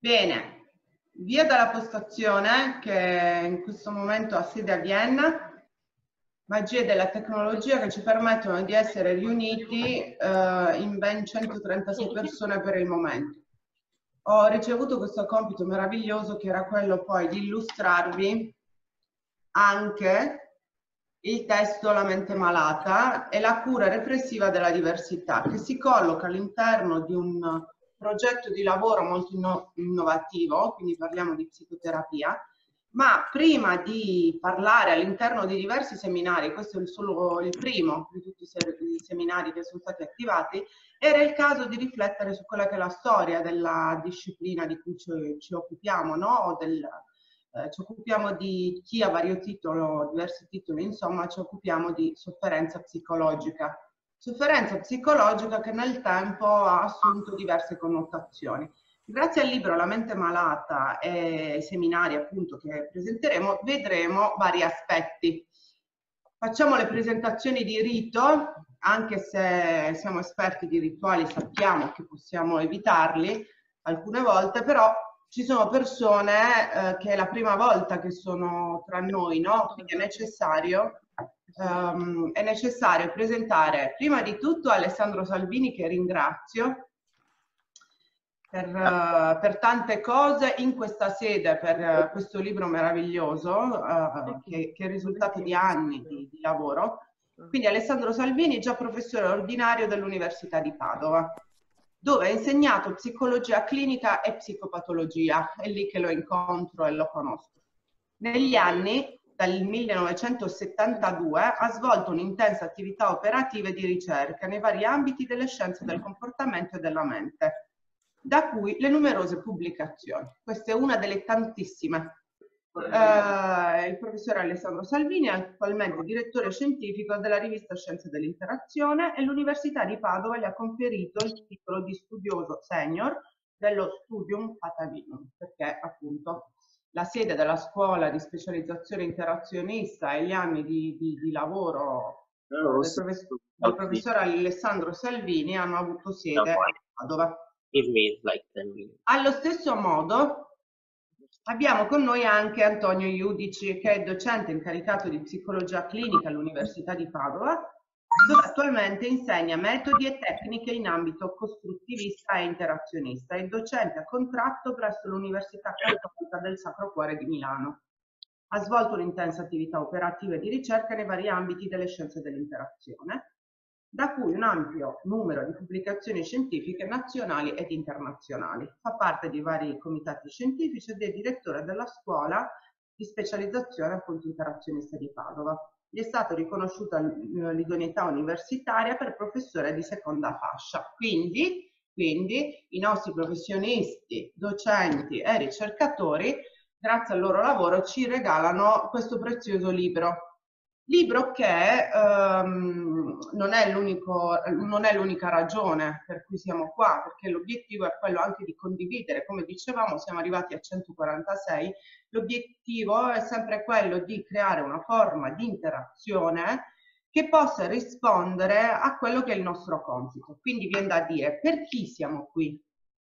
Bene, via dalla postazione che in questo momento ha sede a Vienna, magie della tecnologia che ci permettono di essere riuniti in ben 136 persone per il momento. Ho ricevuto questo compito meraviglioso che era quello poi di illustrarvi anche il testo La mente malata e la cura repressiva della diversità, che si colloca all'interno di un progetto di lavoro molto innovativo, quindi parliamo di psicoterapia, ma prima di parlare all'interno di diversi seminari, questo è solo il primo di tutti i seminari che sono stati attivati, era il caso di riflettere su quella che è la storia della disciplina di cui ci occupiamo, no? Ci occupiamo di chi ha vario titolo, diversi titoli, insomma ci occupiamo di sofferenza psicologica. Sofferenza psicologica che nel tempo ha assunto diverse connotazioni. Grazie al libro La mente malata e ai seminari appunto che presenteremo, vedremo vari aspetti. Facciamo le presentazioni di rito, anche se siamo esperti di rituali, sappiamo che possiamo evitarli alcune volte, però ci sono persone che è la prima volta che sono tra noi, no? Quindi è necessario presentare prima di tutto Alessandro Salvini, che ringrazio per tante cose in questa sede, per questo libro meraviglioso che è il risultato di anni di lavoro. Quindi Alessandro Salvini, già professore ordinario dell'Università di Padova, dove ha insegnato psicologia clinica e psicopatologia. È lì che lo incontro e lo conosco. Negli anni, dal 1972, ha svolto un'intensa attività operativa e di ricerca nei vari ambiti delle scienze del comportamento e della mente, da cui le numerose pubblicazioni. Questa è una delle tantissime. Il professore Alessandro Salvini è attualmente direttore scientifico della rivista Scienze dell'Interazione e l'Università di Padova gli ha conferito il titolo di studioso senior dello Studium Patavinum, perché appunto la sede della scuola di specializzazione interazionista e gli anni di lavoro del professore Alessandro Salvini hanno avuto sede a Padova. Allo stesso modo abbiamo con noi anche Antonio Iudici, che è docente incaricato di psicologia clinica all'Università di Padova, dove attualmente insegna metodi e tecniche in ambito costruttivista e interazionista e docente a contratto presso l'Università Cattolica del Sacro Cuore di Milano. Ha svolto un'intensa attività operativa e di ricerca nei vari ambiti delle scienze dell'interazione, da cui un ampio numero di pubblicazioni scientifiche nazionali ed internazionali. Fa parte di vari comitati scientifici ed è direttore della scuola di specializzazione appunto interazionista di Padova. Gli è stato riconosciuta l'idoneità universitaria per professore di seconda fascia. Quindi i nostri professionisti, docenti e ricercatori, grazie al loro lavoro, ci regalano questo prezioso libro. Libro che non è l'unica ragione per cui siamo qua, perché l'obiettivo è quello anche di condividere, come dicevamo siamo arrivati a 146, l'obiettivo è sempre quello di creare una forma di interazione che possa rispondere a quello che è il nostro compito. Quindi viene da dire, per chi siamo qui?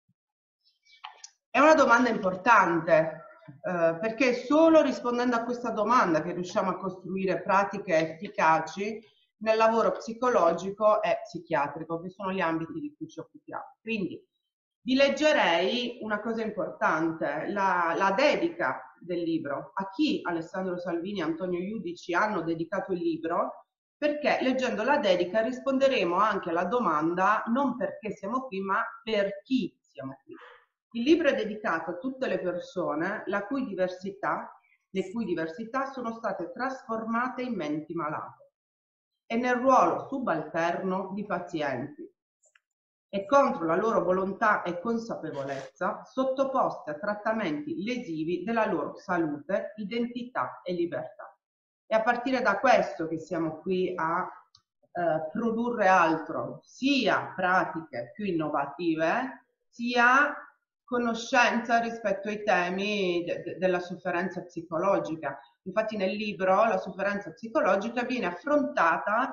È una domanda importante. Perché è solo rispondendo a questa domanda che riusciamo a costruire pratiche efficaci nel lavoro psicologico e psichiatrico, che sono gli ambiti di cui ci occupiamo. Quindi vi leggerei una cosa importante, la dedica del libro. A chi Alessandro Salvini e Antonio Iudici hanno dedicato il libro? Perché leggendo la dedica risponderemo anche alla domanda non perché siamo qui, ma per chi siamo qui. Il libro è dedicato a tutte le persone le cui diversità sono state trasformate in menti malate e nel ruolo subalterno di pazienti e contro la loro volontà e consapevolezza sottoposte a trattamenti lesivi della loro salute, identità e libertà. È a partire da questo che siamo qui a produrre altro, sia pratiche più innovative, sia conoscenza rispetto ai temi della sofferenza psicologica. Infatti nel libro la sofferenza psicologica viene affrontata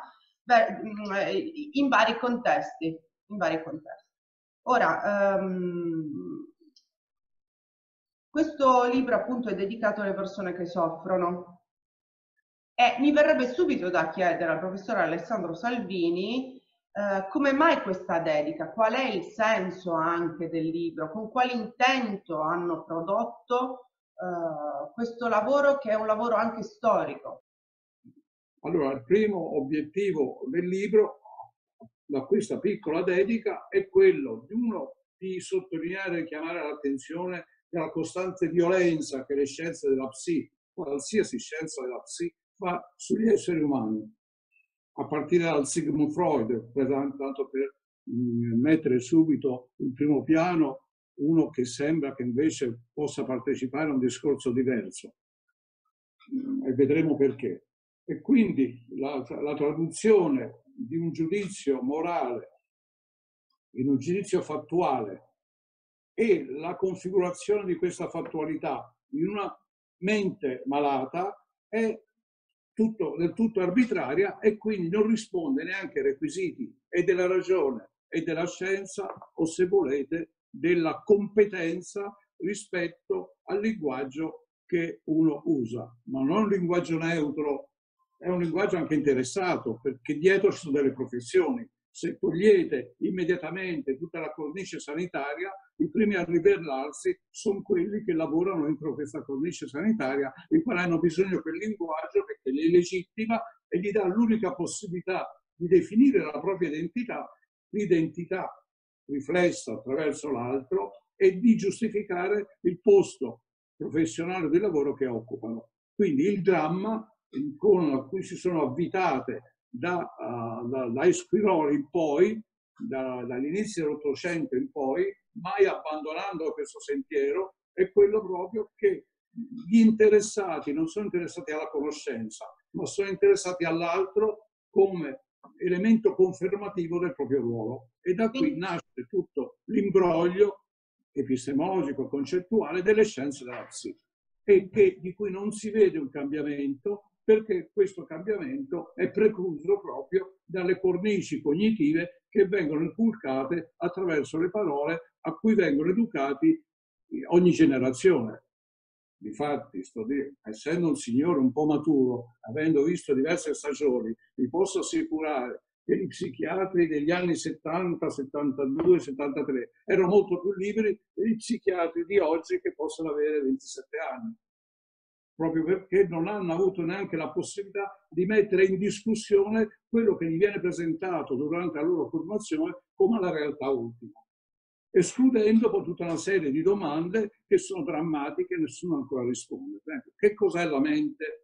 in vari contesti. Ora, Questo libro appunto è dedicato alle persone che soffrono e mi verrebbe subito da chiedere al professor Alessandro Salvini come mai questa dedica, qual è il senso anche del libro, con quale intento hanno prodotto questo lavoro che è un lavoro anche storico. Allora, il primo obiettivo del libro, da questa piccola dedica, è quello di di sottolineare e chiamare l'attenzione della costante violenza che le scienze della psi, qualsiasi scienza della psi, fa sugli esseri umani, a partire dal Sigmund Freud, tanto per mettere subito in primo piano uno che sembra che invece possa partecipare a un discorso diverso. E vedremo perché. E quindi la traduzione di un giudizio morale in un giudizio fattuale e la configurazione di questa fattualità in una mente malata è del tutto arbitraria e quindi non risponde neanche ai requisiti e della ragione e della scienza, o se volete della competenza rispetto al linguaggio che uno usa. Ma non un linguaggio neutro, è un linguaggio anche interessato, perché dietro ci sono delle professioni. Se togliete immediatamente tutta la cornice sanitaria, i primi a ribellarsi sono quelli che lavorano entro questa cornice sanitaria, i quali hanno bisogno di quel linguaggio perché li legittima e gli dà l'unica possibilità di definire la propria identità, l'identità riflessa attraverso l'altro, e di giustificare il posto professionale di lavoro che occupano. Quindi il dramma con cui si sono avvitate da Esquirol in poi, dall'inizio dell'Ottocento in poi, mai abbandonando questo sentiero, è quello proprio che gli interessati non sono interessati alla conoscenza, ma sono interessati all'altro come elemento confermativo del proprio ruolo. E da qui nasce tutto l'imbroglio epistemologico, concettuale delle scienze della psi, e di cui non si vede un cambiamento, perché questo cambiamento è precluso proprio dalle cornici cognitive che vengono inculcate attraverso le parole a cui vengono educati ogni generazione. Difatti, essendo un signore un po' maturo, avendo visto diverse stagioni, vi posso assicurare che gli psichiatri degli anni 70, 72, 73 erano molto più liberi degli psichiatri di oggi che possono avere 27 anni, proprio perché non hanno avuto neanche la possibilità di mettere in discussione quello che gli viene presentato durante la loro formazione come la realtà ultima, escludendo poi tutta una serie di domande che sono drammatiche e nessuno ancora risponde. Che cos'è la mente?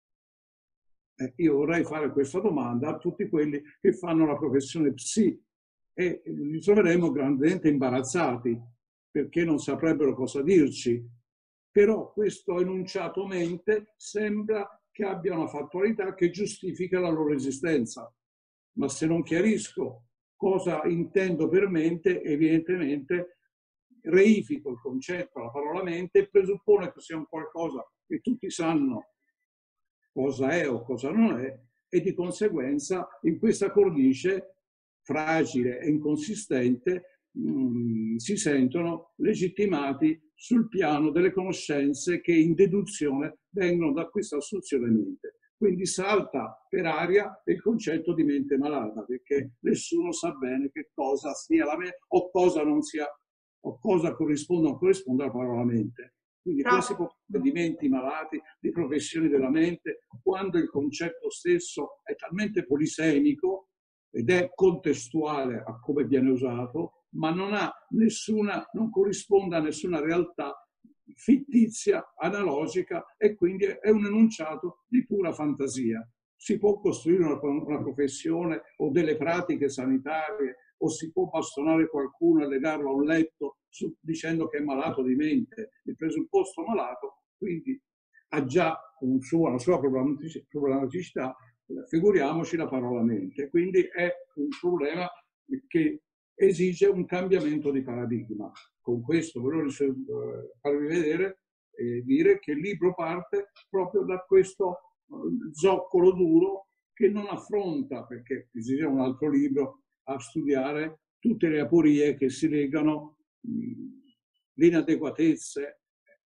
Io vorrei fare questa domanda a tutti quelli che fanno la professione psi e li troveremo grandemente imbarazzati perché non saprebbero cosa dirci. Però questo enunciato mente sembra che abbia una fattualità che giustifica la loro esistenza. Ma se non chiarisco cosa intendo per mente, evidentemente reifico il concetto, la parola mente, e presuppone che sia un qualcosa che tutti sanno cosa è o cosa non è, e di conseguenza in questa cornice fragile e inconsistente si sentono legittimati sul piano delle conoscenze che in deduzione vengono da questa assunzione mente. Quindi salta per aria il concetto di mente malata, perché nessuno sa bene che cosa sia la mente o cosa non sia, o cosa corrisponde o non corrisponde alla parola mente. Quindi come si può parlare di menti malati, di professioni della mente, quando il concetto stesso è talmente polisemico ed è contestuale a come viene usato, ma non corrisponde a nessuna realtà fittizia, analogica, e quindi è un enunciato di pura fantasia. Si può costruire una professione o delle pratiche sanitarie, o si può bastonare qualcuno e legarlo a un letto dicendo che è malato di mente. Il presupposto malato quindi ha già una sua problematicità, figuriamoci la parola mente. Quindi è un problema che esige un cambiamento di paradigma. Con questo volevo farvi vedere e dire che il libro parte proprio da questo zoccolo duro che non affronta, perché esige un altro libro a studiare tutte le aporie che si legano, l'inadeguatezze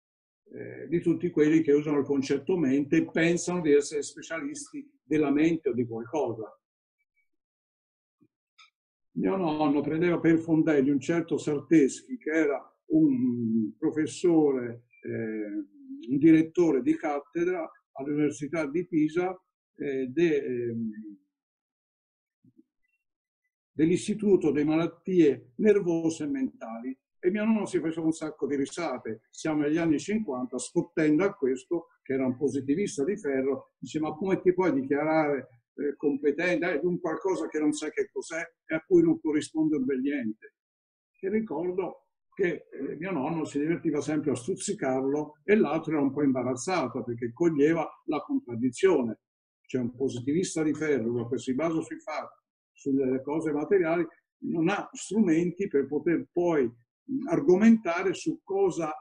di tutti quelli che usano il concetto mente e pensano di essere specialisti della mente o di qualcosa. Mio nonno prendeva per fondelli un certo Sarteschi, che era un professore, un direttore di cattedra all'Università di Pisa dell'Istituto delle Malattie Nervose e Mentali. E mio nonno si faceva un sacco di risate. Siamo negli anni 50, scottendo a questo, che era un positivista di ferro, dice: ma come ti puoi dichiarare competente di un qualcosa che non sai che cos'è e a cui non corrisponde un bel niente? E ricordo che mio nonno si divertiva sempre a stuzzicarlo e l'altro era un po' imbarazzato perché coglieva la contraddizione. C'è un positivista di ferro che si basa sui fatti, sulle cose materiali, non ha strumenti per poter poi argomentare su cosa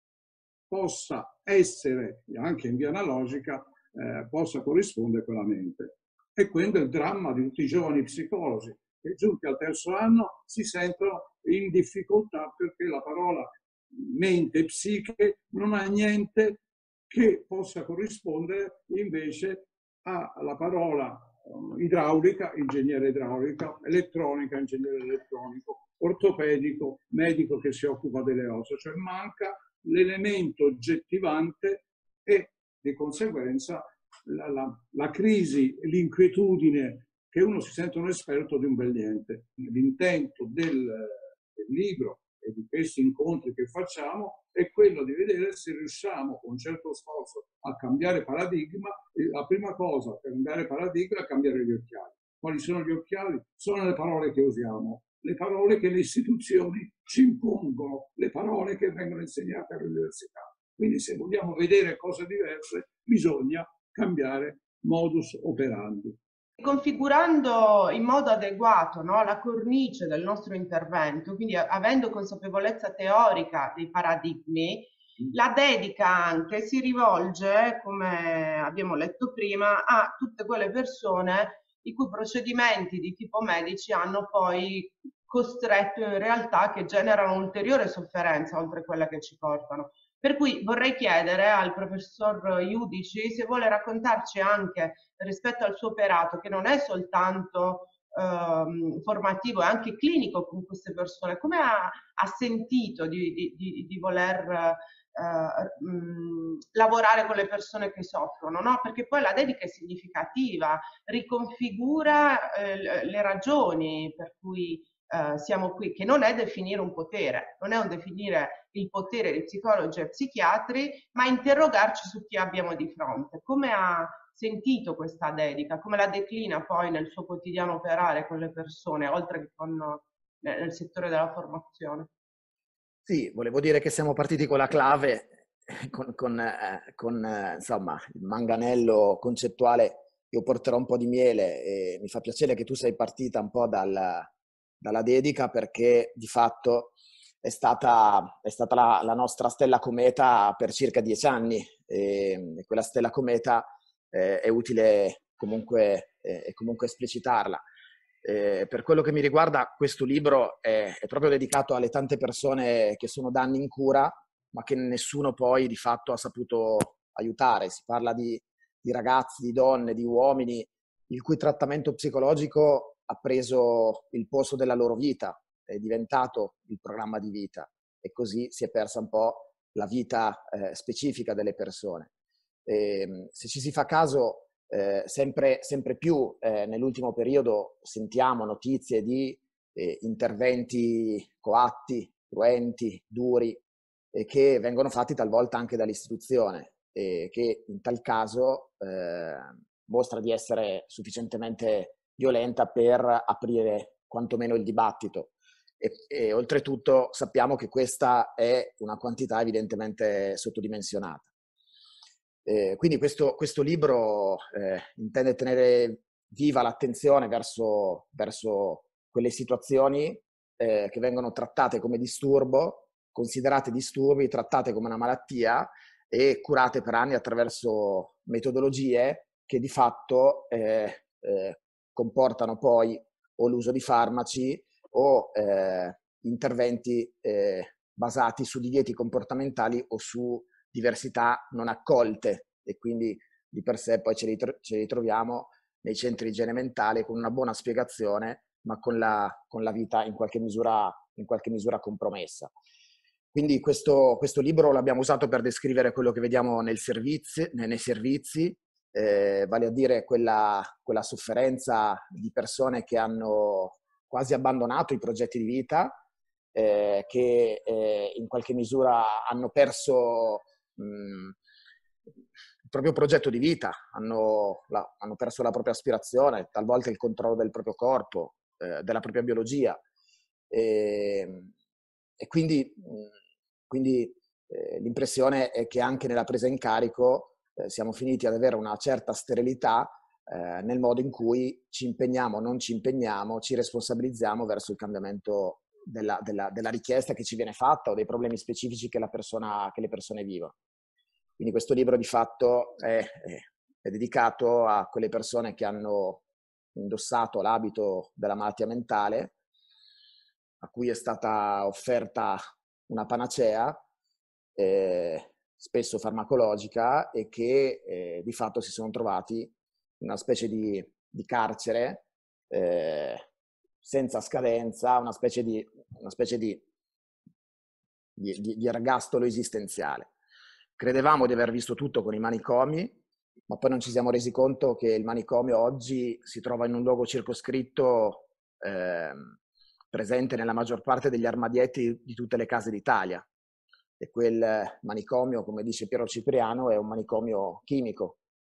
possa essere, anche in via analogica, possa corrispondere con la mente. E quello è il dramma di tutti i giovani psicologi che giunti al terzo anno si sentono in difficoltà perché la parola mente e psiche non ha niente che possa corrispondere invece alla parola idraulica, ingegnere idraulica, elettronica, ingegnere elettronico, ortopedico, medico che si occupa delle ossa, cioè manca l'elemento oggettivante e di conseguenza la crisi, l'inquietudine che uno si sente un esperto di un bel niente. L'intento del libro e di questi incontri che facciamo è quello di vedere se riusciamo con un certo sforzo a cambiare paradigma. E la prima cosa per cambiare paradigma è cambiare gli occhiali. Quali sono gli occhiali? Sono le parole che usiamo, le parole che le istituzioni ci impongono, le parole che vengono insegnate all'università. Quindi se vogliamo vedere cose diverse bisogna cambiare modus operandi. Configurando in modo adeguato, no, la cornice del nostro intervento, quindi avendo consapevolezza teorica dei paradigmi, la dedica anche si rivolge, come abbiamo letto prima, a tutte quelle persone i cui procedimenti di tipo medici hanno poi costretto in realtà che generano ulteriore sofferenza oltre quella che ci portano. Per cui vorrei chiedere al professor Iudici se vuole raccontarci anche rispetto al suo operato, che non è soltanto formativo, è anche clinico con queste persone, come ha sentito di voler lavorare con le persone che soffrono, no? Perché poi la dedica è significativa, riconfigura le ragioni per cui siamo qui, che non è definire un potere, non è un definire il potere di psicologi e psichiatri, ma interrogarci su chi abbiamo di fronte. Come ha sentito questa dedica? Come la declina poi nel suo quotidiano operare con le persone, oltre che nel settore della formazione? Sì, volevo dire che siamo partiti con la clave, insomma, il manganello concettuale. Io porterò un po' di miele e mi fa piacere che tu sei partita un po' dalla dedica, perché di fatto è stata la nostra stella cometa per circa 10 anni e quella stella cometa è utile comunque esplicitarla. Per quello che mi riguarda, questo libro è proprio dedicato alle tante persone che sono da anni in cura, ma che nessuno poi di fatto ha saputo aiutare. Si parla di ragazzi, di donne, di uomini, il cui trattamento psicologico ha preso il posto della loro vita, è diventato il programma di vita, e così si è persa un po' la vita specifica delle persone. Se ci si fa caso, sempre più nell'ultimo periodo sentiamo notizie di interventi coatti, cruenti, duri, che vengono fatti talvolta anche dall'istituzione e che in tal caso mostra di essere sufficientemente violenta per aprire quantomeno il dibattito. E oltretutto sappiamo che questa è una quantità evidentemente sottodimensionata. Quindi questo libro intende tenere viva l'attenzione verso quelle situazioni che vengono trattate come disturbo, considerate disturbi, trattate come una malattia e curate per anni attraverso metodologie che di fatto comportano poi o l'uso di farmaci o interventi basati su divieti comportamentali o su diversità non accolte, e quindi di per sé poi ci ritroviamo nei centri di igiene mentale con una buona spiegazione, ma con la vita in qualche misura compromessa. Quindi questo libro l'abbiamo usato per descrivere quello che vediamo nei servizi, vale a dire quella sofferenza di persone che hanno quasi abbandonato i progetti di vita, che in qualche misura hanno perso il proprio progetto di vita, hanno perso la propria aspirazione, talvolta il controllo del proprio corpo, della propria biologia. E quindi l'impressione è che anche nella presa in carico siamo finiti ad avere una certa sterilità nel modo in cui ci impegniamo, non ci impegniamo, ci responsabilizziamo verso il cambiamento della richiesta che ci viene fatta o dei problemi specifici che le persone vivono. Quindi questo libro di fatto è dedicato a quelle persone che hanno indossato l'abito della malattia mentale, a cui è stata offerta una panacea, spesso farmacologica, e che di fatto si sono trovati in una specie di carcere senza scadenza, una specie di ergastolo esistenziale. Credevamo di aver visto tutto con i manicomi, ma poi non ci siamo resi conto che il manicomio oggi si trova in un luogo circoscritto presente nella maggior parte degli armadietti di tutte le case d'Italia. E quel manicomio, come dice Piero Cipriano, è un manicomio chimico.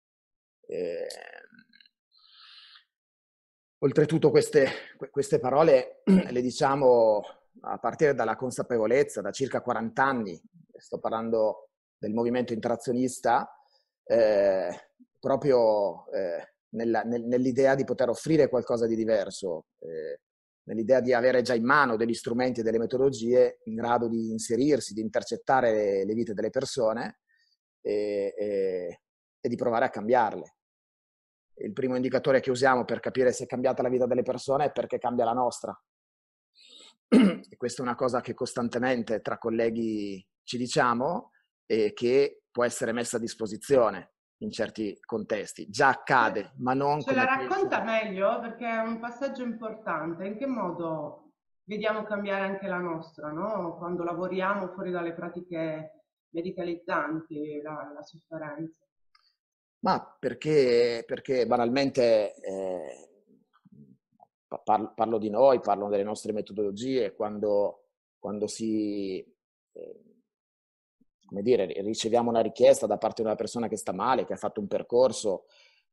Oltretutto queste parole le diciamo a partire dalla consapevolezza, da circa 40 anni, sto parlando del movimento interazionista, proprio nell'idea di poter offrire qualcosa di diverso, nell'idea di avere già in mano degli strumenti e delle metodologie in grado di inserirsi, di intercettare le vite delle persone e di provare a cambiarle. Il primo indicatore che usiamo per capire se è cambiata la vita delle persone è perché cambia la nostra. E questa è una cosa che costantemente tra colleghi ci diciamo e che può essere messa a disposizione in certi contesti. Già accade, ma non Ce la come racconta meglio, perché è un passaggio importante. In che modo vediamo cambiare anche la nostra, no? Quando lavoriamo fuori dalle pratiche medicalizzanti, la sofferenza. Ma perché banalmente parlo di noi, parlo delle nostre metodologie, quando si, come dire, riceviamo una richiesta da parte di una persona che sta male, che ha fatto un percorso,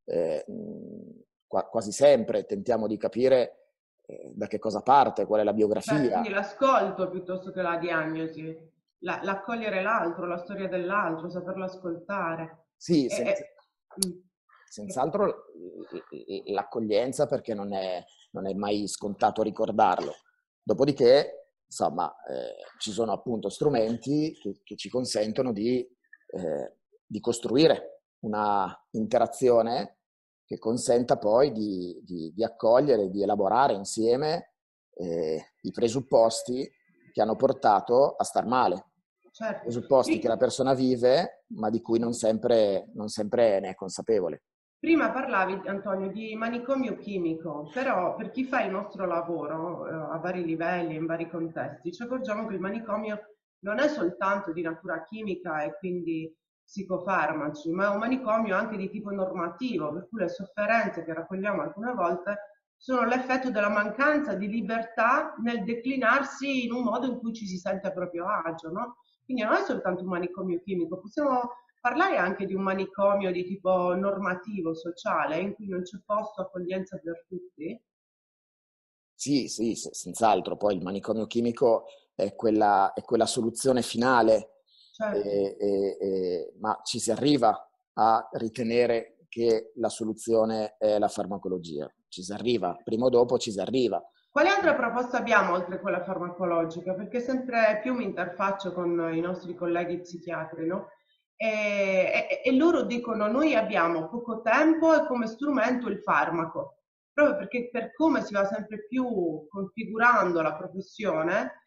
quasi sempre tentiamo di capire da che cosa parte, qual è la biografia. Quindi l'ascolto piuttosto che la diagnosi, l'accogliere l'altro, la storia dell'altro, saperlo ascoltare. Sì, senz'altro l'accoglienza, perché non è mai scontato ricordarlo. Dopodiché, insomma, ci sono appunto strumenti che ci consentono di costruire una interazione che consenta poi di accogliere, di elaborare insieme i presupposti che hanno portato a star male. Certo. Presupposti che la persona vive, ma di cui non sempre ne è consapevole. Prima parlavi, Antonio, di manicomio chimico, però per chi fa il nostro lavoro a vari livelli, in vari contesti, ci accorgiamo che il manicomio non è soltanto di natura chimica e quindi psicofarmaci, ma è un manicomio anche di tipo normativo, per cui le sofferenze che raccogliamo alcune volte sono l'effetto della mancanza di libertà nel declinarsi in un modo in cui ci si sente a proprio agio, no? Quindi non è soltanto un manicomio chimico, possiamo parlare anche di un manicomio di tipo normativo, sociale, in cui non c'è posto, accoglienza per tutti? Sì, senz'altro. Poi il manicomio chimico è quella soluzione finale, Certo. ma ci si arriva a ritenere che la soluzione è la farmacologia. Ci si arriva, prima o dopo ci si arriva. Quale altra proposta abbiamo oltre a quella farmacologica? Perché sempre più mi interfaccio con i nostri colleghi psichiatri, no? E loro dicono: noi abbiamo poco tempo e come strumento il farmaco, proprio perché per come si va sempre più configurando la professione,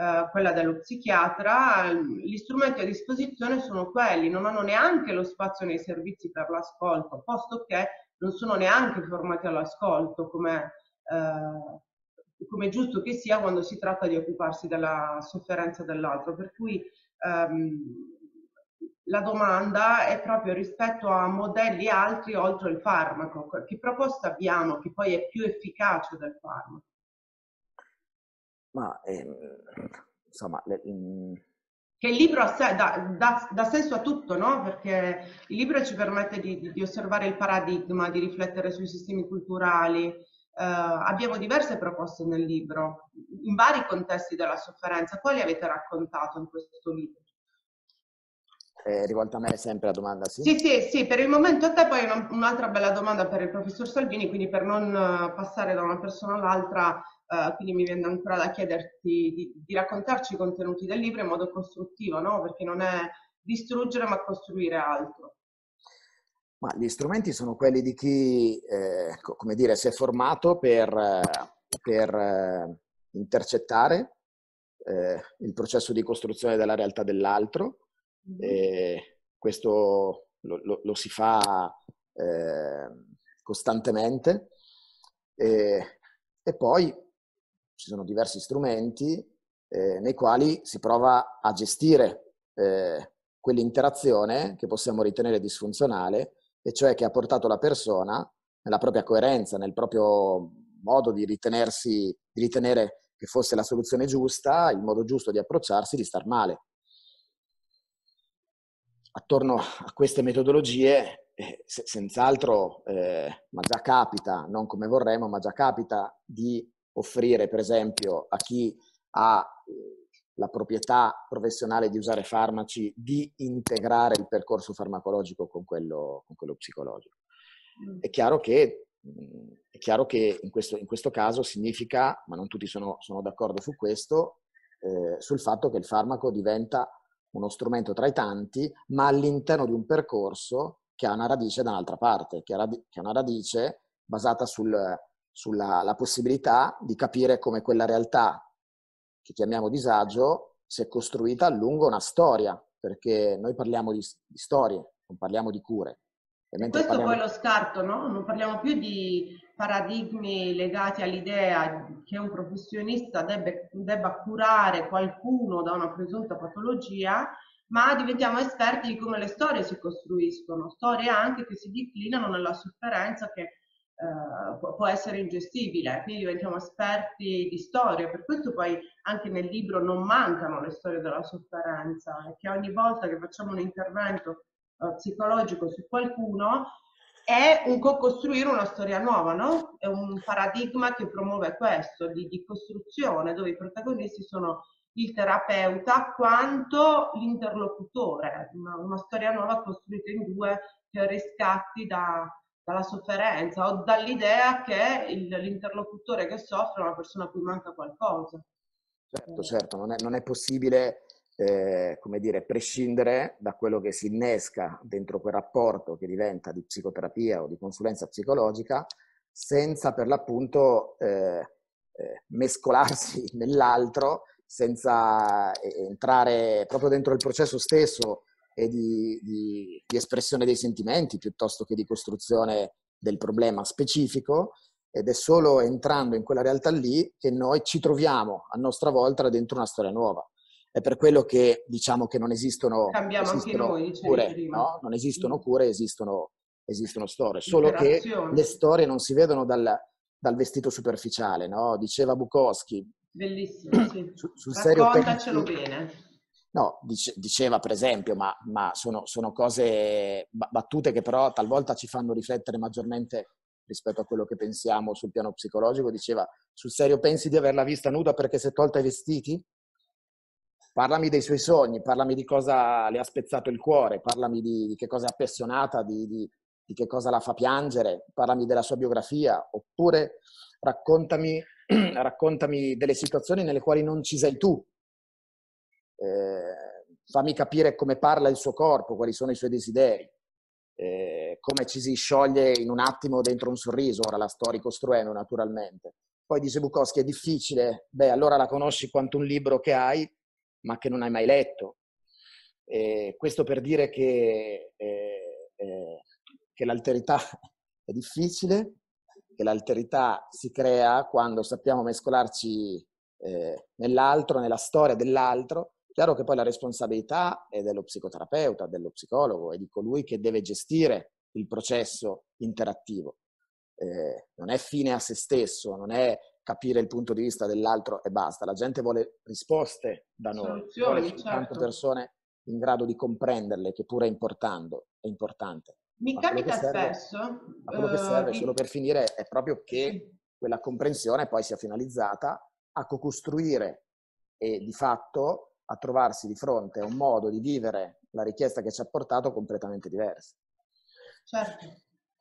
quella dello psichiatra, gli strumenti a disposizione sono quelli, non hanno neanche lo spazio nei servizi per l'ascolto, posto che non sono neanche formati all'ascolto, come è giusto che sia quando si tratta di occuparsi della sofferenza dell'altro. Per cui la domanda è proprio rispetto a modelli altri oltre il farmaco. Che proposta abbiamo che poi è più efficace del farmaco? Ma insomma, che il libro dà senso a tutto, no? Perché il libro ci permette di osservare il paradigma, di riflettere sui sistemi culturali. Abbiamo diverse proposte nel libro, in vari contesti della sofferenza. Quali avete raccontato in questo libro? Rivolta a me sempre la domanda, sì? Sì, per il momento a te, poi un'altra bella domanda per il professor Salvini, quindi per non passare da una persona all'altra, quindi mi viene ancora da chiederti di raccontarci i contenuti del libro in modo costruttivo, no? Perché non è distruggere ma costruire altro. Ma gli strumenti sono quelli di chi, come dire, si è formato per intercettare il processo di costruzione della realtà dell'altro. Questo lo si fa costantemente e poi ci sono diversi strumenti nei quali si prova a gestire quell'interazione che possiamo ritenere disfunzionale, e cioè che ha portato la persona nella propria coerenza, nel proprio modo di ritenere che fosse la soluzione giusta, il modo giusto di approcciarsi, di star male. Attorno a queste metodologie, senz'altro, ma già capita, non come vorremmo, ma già capita di offrire, per esempio, a chi ha la proprietà professionale di usare farmaci, di integrare il percorso farmacologico con quello psicologico. È chiaro che in questo caso significa, ma non tutti sono d'accordo su questo, sul fatto che il farmaco diventa uno strumento tra i tanti, ma all'interno di un percorso che ha una radice da un'altra parte, che ha una radice basata sulla possibilità di capire come quella realtà che chiamiamo disagio si è costruita lungo una storia, perché noi parliamo di storie, non parliamo di cure. E questo poi lo scarto, no? Non parliamo più di paradigmi legati all'idea che un professionista debba curare qualcuno da una presunta patologia, ma diventiamo esperti di come le storie si costruiscono, storie anche che si declinano nella sofferenza che può essere ingestibile, quindi diventiamo esperti di storia. Per questo poi anche nel libro non mancano le storie della sofferenza, perché ogni volta che facciamo un intervento psicologico su qualcuno è un co-costruire una storia nuova, no? È un paradigma che promuove questo, di costruzione, dove i protagonisti sono il terapeuta quanto l'interlocutore, una storia nuova costruita in due che riscatti dalla sofferenza o dall'idea che l'interlocutore che soffre è una persona a cui manca qualcosa. Certo, non è possibile come dire, prescindere da quello che si innesca dentro quel rapporto che diventa di psicoterapia o di consulenza psicologica, senza per l'appunto mescolarsi nell'altro, senza entrare proprio dentro il processo stesso e di espressione dei sentimenti piuttosto che di costruzione del problema specifico. Ed è solo entrando in quella realtà lì che noi ci troviamo a nostra volta dentro una storia nuova. È per quello che diciamo che non esistono cure, no? Non esistono cure, esistono storie. Solo che le storie non si vedono dal vestito superficiale, no? Diceva Bukowski. Bellissimo, sì. Sul Raccontacelo bene. No, diceva per esempio, ma sono cose battute che però talvolta ci fanno riflettere maggiormente rispetto a quello che pensiamo sul piano psicologico. Diceva: sul serio pensi di averla vista nuda perché si è tolta i vestiti? Parlami dei suoi sogni, parlami di cosa le ha spezzato il cuore, parlami di che cosa è appassionata, di che cosa la fa piangere, parlami della sua biografia, oppure raccontami delle situazioni nelle quali non ci sei tu. Fammi capire come parla il suo corpo, quali sono i suoi desideri, come ci si scioglie in un attimo dentro un sorriso. Ora la sto ricostruendo naturalmente. poi dice Bukowski, è difficile, beh, allora la conosci quanto un libro che hai, ma che non hai mai letto. Questo per dire che l'alterità è difficile, che l'alterità si crea quando sappiamo mescolarci nell'altro, nella storia dell'altro. Chiaro che poi la responsabilità è dello psicoterapeuta, dello psicologo e di colui che deve gestire il processo interattivo. Non è fine a se stesso, non è capire il punto di vista dell'altro e basta. La gente vuole risposte da noi, vuole Soluzioni, soltanto certo. persone in grado di comprenderle, che pure è importante. Mi Ma quello che capita serve, spesso solo per finire, è proprio che sì. quella comprensione poi sia finalizzata a co-costruire e di fatto a trovarsi di fronte a un modo di vivere la richiesta che ci ha portato completamente diverso. Certo.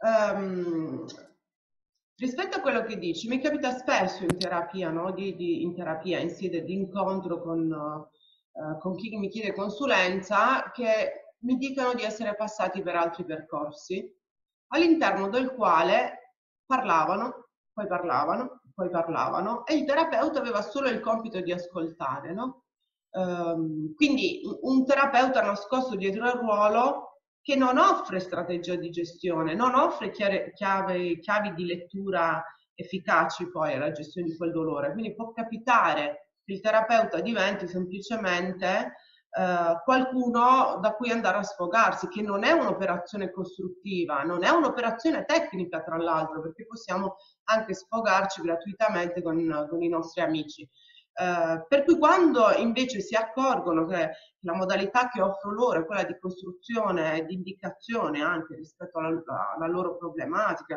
Rispetto a quello che dici, mi capita spesso in terapia, no? In terapia, in sede di incontro con chi mi chiede consulenza, che mi dicono di essere passati per altri percorsi, all'interno del quale parlavano, poi parlavano, poi parlavano, e il terapeuta aveva solo il compito di ascoltare, no? Quindi un terapeuta nascosto dietro al ruolo che non offre strategia di gestione, non offre chiavi di lettura efficaci poi alla gestione di quel dolore. Quindi può capitare che il terapeuta diventi semplicemente qualcuno da cui andare a sfogarsi, che non è un'operazione costruttiva, non è un'operazione tecnica tra l'altro, perché possiamo anche sfogarci gratuitamente con i nostri amici. Per cui quando invece si accorgono che la modalità che offro loro è quella di costruzione e di indicazione anche rispetto alla loro problematica,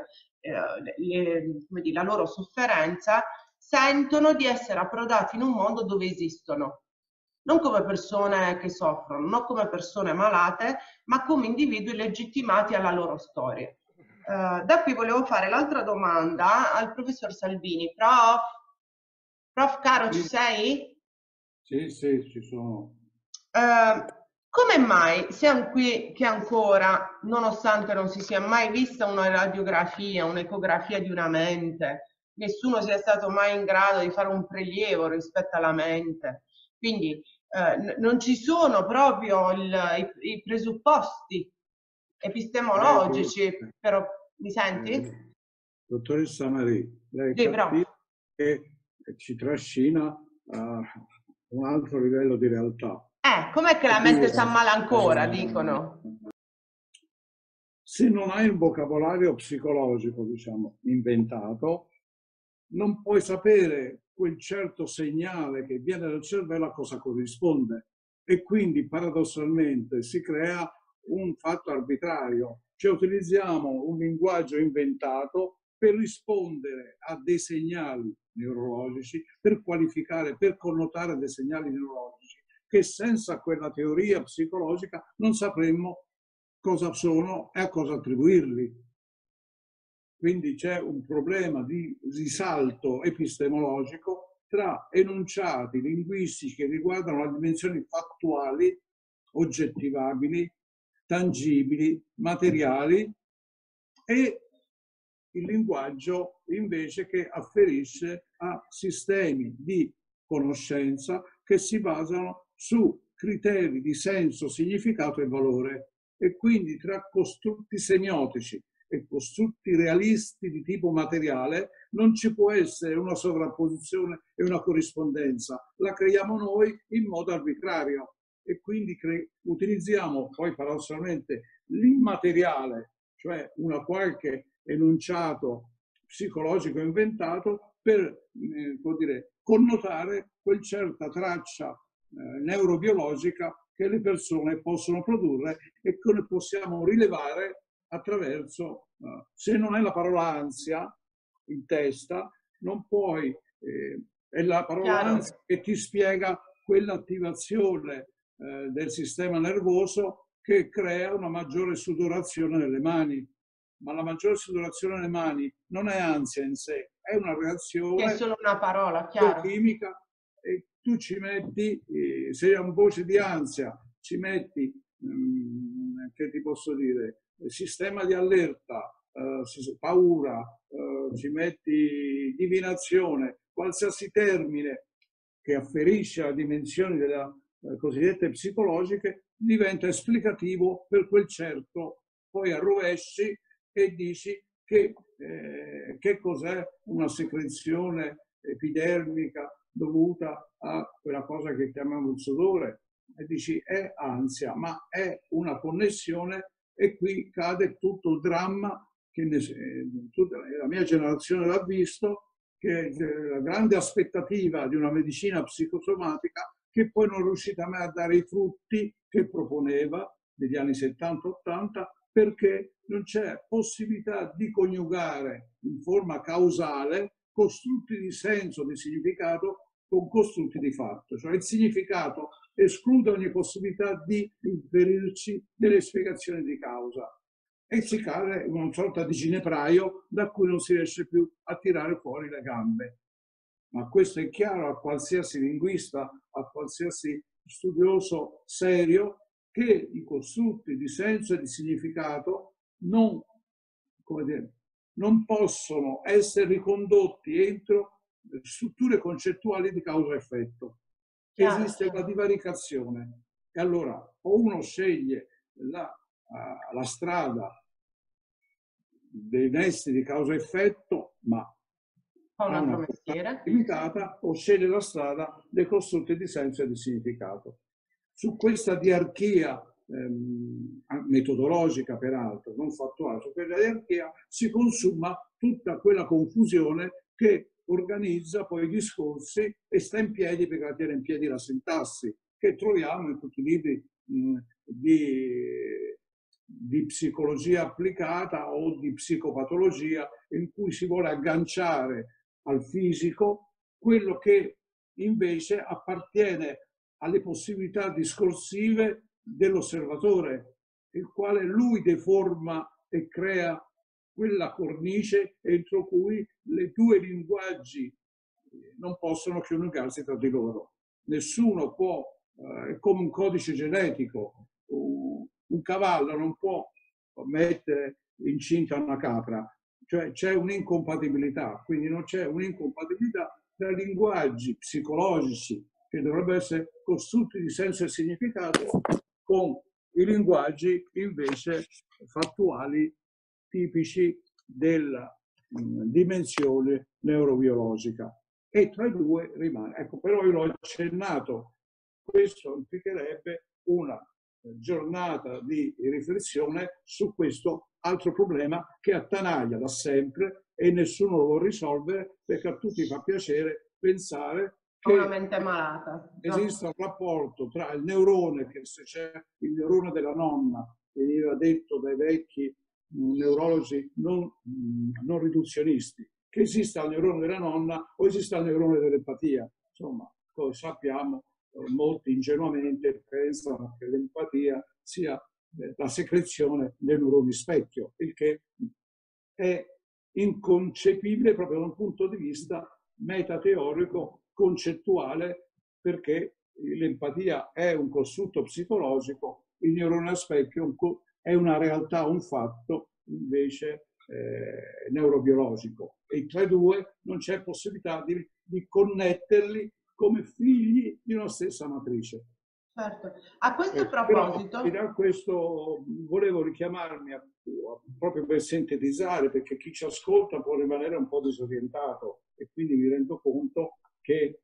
la loro sofferenza, sentono di essere approdati in un mondo dove esistono, non come persone che soffrono, non come persone malate, ma come individui legittimati alla loro storia. Da qui volevo fare l'altra domanda al professor Salvini. Prof Caro, ci Sì, sei? sì, sì, ci sono. Come mai siamo qui che ancora, nonostante non si sia mai vista una radiografia, un'ecografia di una mente, nessuno sia stato mai in grado di fare un prelievo rispetto alla mente, quindi non ci sono proprio i presupposti epistemologici, però mi senti? Dottoressa Marie, lei Sì, però. capisce che ci trascina a un altro livello di realtà. Com'è che la mente sta male ancora, dicono? Se non hai un vocabolario psicologico, diciamo, inventato, non puoi sapere quel certo segnale che viene dal cervello a cosa corrisponde. E quindi paradossalmente si crea un fatto arbitrario, cioè utilizziamo un linguaggio inventato per rispondere a dei segnali neurologici, per qualificare, per connotare dei segnali neurologici che senza quella teoria psicologica non sapremmo cosa sono e a cosa attribuirli. Quindi c'è un problema di risalto epistemologico tra enunciati linguistici che riguardano le dimensioni fattuali, oggettivabili, tangibili, materiali, e il linguaggio invece che afferisce a sistemi di conoscenza che si basano su criteri di senso, significato e valore, e quindi tra costrutti semiotici e costrutti realisti di tipo materiale non ci può essere una sovrapposizione e una corrispondenza, la creiamo noi in modo arbitrario e quindi utilizziamo poi paradossalmente l'immateriale, cioè una qualche enunciato psicologico inventato per connotare quel certa traccia neurobiologica che le persone possono produrre e che noi possiamo rilevare attraverso, se non è la parola ansia in testa, non puoi, è la parola Chiaro. ansia che ti spiega quell'attivazione del sistema nervoso che crea una maggiore sudorazione nelle mani. Ma la maggiore sudorazione nelle mani non è ansia in sé, è una Che è reazione solo una parola, chiaro. biochimica, e tu ci metti, se hai una voce di ansia, ci metti, che ti posso dire, il sistema di allerta paura, ci metti divinazione, qualsiasi termine che afferisce a dimensioni della cosiddette psicologiche diventa esplicativo per quel certo, poi arrovesci e dici che cos'è una secrezione epidermica dovuta a quella cosa che chiamiamo il sudore, e dici è ansia, ma è una connessione, e qui cade tutto il dramma che tutta la mia generazione l'ha visto, che la grande aspettativa di una medicina psicosomatica che poi non è riuscita mai a dare i frutti che proponeva negli anni 70-80, perché non c'è possibilità di coniugare in forma causale costrutti di senso, di significato con costrutti di fatto. Cioè il significato esclude ogni possibilità di inferirci delle spiegazioni di causa e si cade in una sorta di ginepraio da cui non si riesce più a tirare fuori le gambe. Ma questo è chiaro a qualsiasi linguista, a qualsiasi studioso serio, che i costrutti di senso e di significato non possono essere ricondotti entro strutture concettuali di causa-effetto. Esiste la divaricazione. E allora o uno sceglie la strada dei nessi di causa-effetto, ma fa un altro mestiere, limitata, o sceglie la strada dei costrutti di senso e di significato. Su questa diarchia metodologica, peraltro, non fattuale, su quella diarchia si consuma tutta quella confusione che organizza poi i discorsi e sta in piedi, perché la tiene in piedi la sintassi, che troviamo in tutti i libri di psicologia applicata o di psicopatologia, in cui si vuole agganciare al fisico quello che invece appartiene alle possibilità discorsive dell'osservatore, il quale lui deforma e crea quella cornice entro cui i due linguaggi non possono coniugarsi tra di loro. Nessuno può, è come un codice genetico, un cavallo non può mettere incinta una capra, cioè c'è un'incompatibilità, quindi non c'è un'incompatibilità tra linguaggi psicologici che dovrebbero essere costrutti di senso e significato con i linguaggi invece fattuali tipici della dimensione neurobiologica, e tra i due rimane. Ecco, però io l'ho accennato, questo implicherebbe una giornata di riflessione su questo altro problema che attanaglia da sempre e nessuno lo vuole risolvere, perché a tutti fa piacere pensare che una mente malata. Esiste un rapporto tra il neurone, che se c'è il neurone della nonna, veniva detto dai vecchi neurologi non riduzionisti, che esista il neurone della nonna o esista il neurone dell'empatia. Insomma, poi sappiamo, molti ingenuamente pensano che l'empatia sia la secrezione dei neuroni specchio, il che è inconcepibile proprio da un punto di vista metateorico, concettuale, perché l'empatia è un costrutto psicologico, il neurone a specchio è una realtà, un fatto invece neurobiologico, e tra i due non c'è possibilità di connetterli come figli di una stessa matrice. Certo. A questo proposito, però, questo volevo richiamarmi proprio per sintetizzare, perché chi ci ascolta può rimanere un po' disorientato, e quindi mi rendo conto che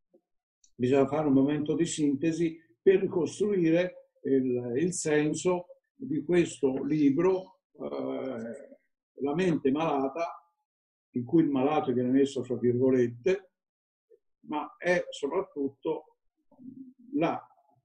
bisogna fare un momento di sintesi per ricostruire il senso di questo libro, La mente malata, in cui il malato viene messo fra virgolette, ma è soprattutto la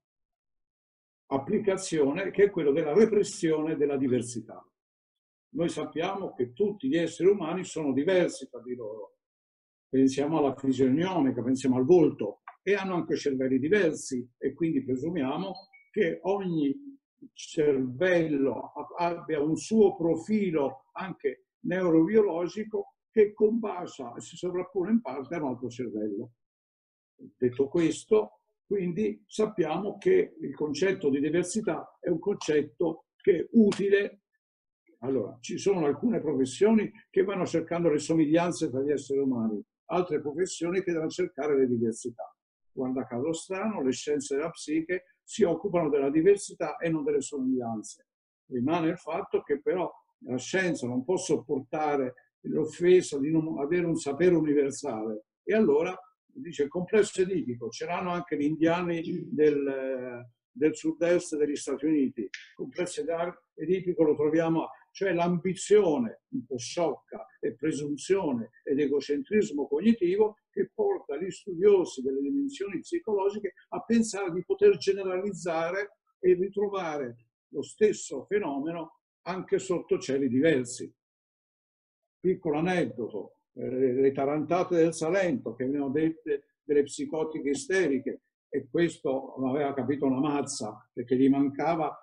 applicazione che è quello della repressione della diversità. Noi sappiamo che tutti gli esseri umani sono diversi tra di loro. Pensiamo alla fisionomica, pensiamo al volto, e hanno anche cervelli diversi, e quindi presumiamo che ogni cervello abbia un suo profilo anche neurobiologico che combacia e si sovrappone in parte a un altro cervello. Detto questo, quindi sappiamo che il concetto di diversità è un concetto che è utile Allora, ci sono alcune professioni che vanno cercando le somiglianze tra gli esseri umani, altre professioni che devono cercare le diversità. Guarda caso strano, le scienze della psiche si occupano della diversità e non delle somiglianze. Rimane il fatto che però la scienza non può sopportare l'offesa di non avere un sapere universale. E allora, dice, il complesso edipico, ce l'hanno anche gli indiani del sud-est degli Stati Uniti. Il complesso edipico lo troviamo, cioè l'ambizione un po' sciocca e presunzione ed egocentrismo cognitivo che porta gli studiosi delle dimensioni psicologiche a pensare di poter generalizzare e ritrovare lo stesso fenomeno anche sotto cieli diversi. Piccolo aneddoto, le tarantate del Salento che venivano dette delle psicotiche isteriche, e questo non aveva capito una mazza perché gli mancava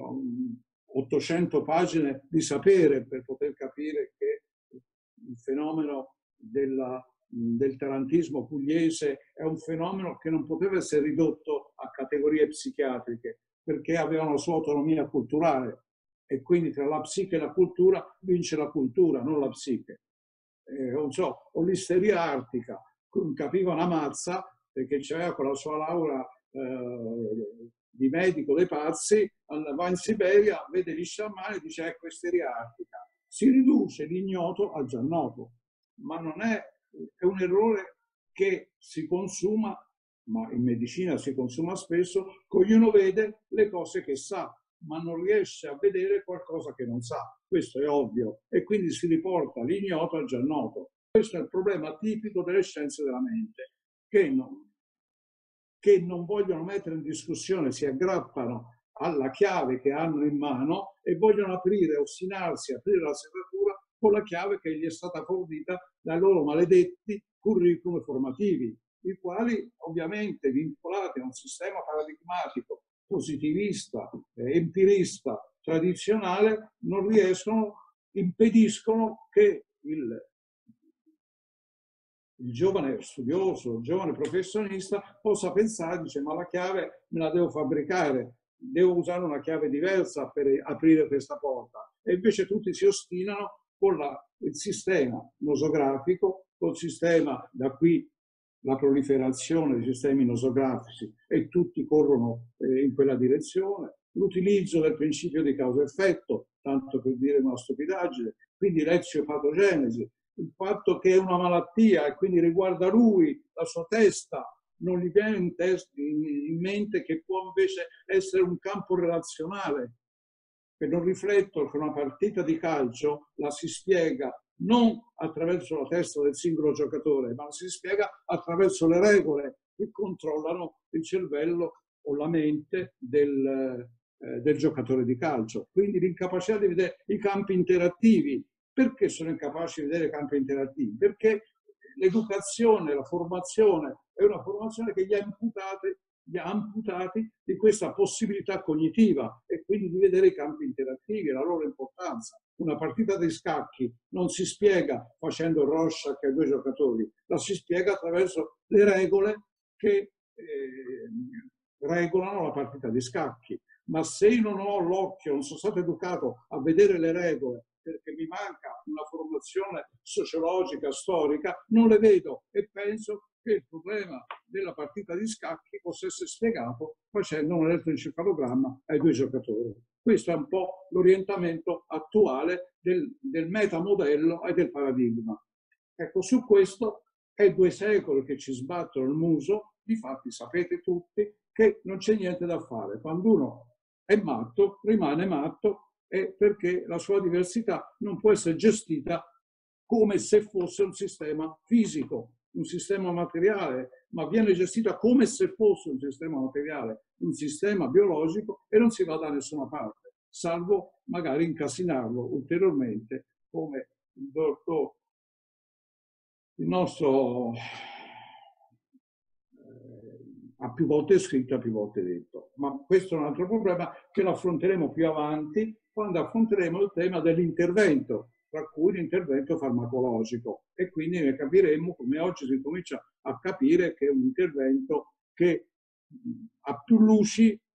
800 pagine di sapere per poter capire che il fenomeno del tarantismo pugliese è un fenomeno che non poteva essere ridotto a categorie psichiatriche perché aveva una sua autonomia culturale. E quindi tra la psiche e la cultura vince la cultura, non la psiche. Non so, o l'isteria artica, capiva una mazza perché c'era con la sua laurea di medico dei pazzi, va in Siberia, vede gli sciamani e dice ecco isteria artica. Si riduce l'ignoto al già noto, ma non è un errore che si consuma, ma in medicina si consuma spesso, che ognuno vede le cose che sa, ma non riesce a vedere qualcosa che non sa. Questo è ovvio. E quindi si riporta l'ignoto al già noto. Questo è il problema tipico delle scienze della mente, che non vogliono mettere in discussione, si aggrappano alla chiave che hanno in mano e vogliono aprire, ostinarsi, aprire la serratura con la chiave che gli è stata fornita dai loro maledetti curriculum formativi, i quali ovviamente vincolati a un sistema paradigmatico positivista, empirista, tradizionale, non riescono, impediscono che il giovane studioso, il giovane professionista possa pensare, dice ma la chiave me la devo fabbricare, devo usare una chiave diversa per aprire questa porta. E invece tutti si ostinano con il sistema nosografico, col sistema, da qui la proliferazione di sistemi nosografici e tutti corrono in quella direzione, l'utilizzo del principio di causa-effetto, tanto per dire una stupidaggine, quindi l'eziopatogenesi, il fatto che è una malattia e quindi riguarda lui, la sua testa, non gli viene in mente che può invece essere un campo relazionale, che non rifletto che una partita di calcio la si spiega non attraverso la testa del singolo giocatore, ma si spiega attraverso le regole che controllano il cervello o la mente del giocatore di calcio. Quindi l'incapacità di vedere i campi interattivi. Perché sono incapaci di vedere i campi interattivi? Perché l'educazione, la formazione è una formazione che gli ha amputati di questa possibilità cognitiva e quindi di vedere i campi interattivi e la loro importanza. Una partita di scacchi non si spiega facendo Rorschach ai due giocatori, la si spiega attraverso le regole che regolano la partita di scacchi. Ma se io non ho l'occhio, non sono stato educato a vedere le regole, perché mi manca una formazione sociologica, storica, non le vedo e penso che il problema della partita di scacchi possa essere spiegato facendo un elettroencefalogramma ai due giocatori. Questo è un po' l'orientamento attuale del metamodello e del paradigma. Ecco, su questo è 2 secoli che ci sbattono il muso, difatti sapete tutti che non c'è niente da fare. Quando uno è matto, rimane matto, è perché la sua diversità non può essere gestita come se fosse un sistema fisico, un sistema materiale, ma viene gestita come se fosse un sistema materiale, un sistema biologico e non si va da nessuna parte, salvo magari incasinarlo ulteriormente come il nostro ha più volte scritto, ha più volte detto. Ma questo è un altro problema che lo affronteremo più avanti quando affronteremo il tema dell'intervento, tra cui l'intervento farmacologico. E quindi ne capiremo come oggi si comincia a capire che è un intervento che ha più luci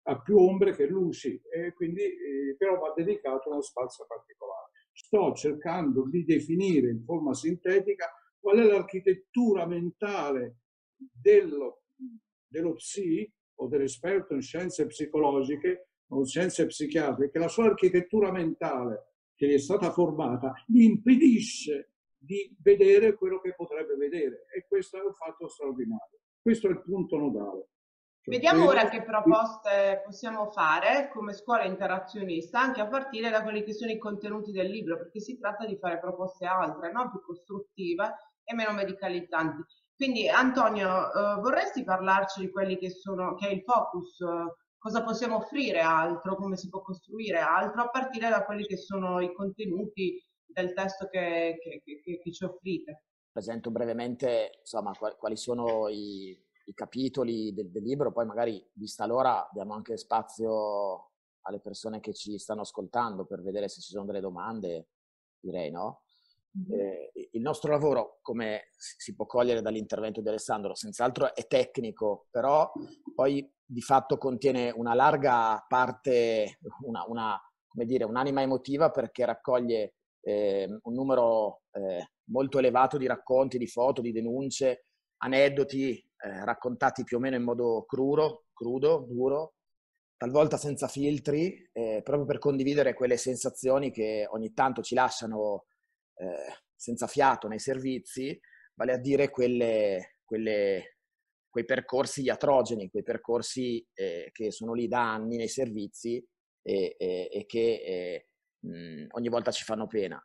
ha più ombre che luci, e quindi però va dedicato a uno spazio particolare. Sto cercando di definire in forma sintetica qual è l'architettura mentale dello psi o dell'esperto in scienze psicologiche o scienze psichiatriche. La sua architettura mentale, che gli è stata formata, gli impedisce di vedere quello che potrebbe vedere, e questo è un fatto straordinario. Questo è il punto nodale. Vediamo ora che proposte possiamo fare come scuola interazionista, anche a partire da quelli che sono i contenuti del libro, perché si tratta di fare proposte altre, no? Più costruttive e meno medicalizzanti. Quindi Antonio, vorresti parlarci di quelli che sono, che è il focus, cosa possiamo offrire altro, come si può costruire altro, a partire da quelli che sono i contenuti del testo che ci offrite. Presento brevemente, insomma, quali sono i capitoli del libro, poi magari, vista l'ora, diamo anche spazio alle persone che ci stanno ascoltando per vedere se ci sono delle domande, direi, no? Il nostro lavoro, come si può cogliere dall'intervento di Alessandro, senz'altro è tecnico, però poi di fatto contiene una larga parte, come dire, un'anima emotiva, perché raccoglie un numero molto elevato di racconti, di foto, di denunce, aneddoti raccontati più o meno in modo crudo, duro, talvolta senza filtri, proprio per condividere quelle sensazioni che ogni tanto ci lasciano senza fiato nei servizi, vale a dire quei percorsi iatrogeni, quei percorsi che sono lì da anni nei servizi e che ogni volta ci fanno pena.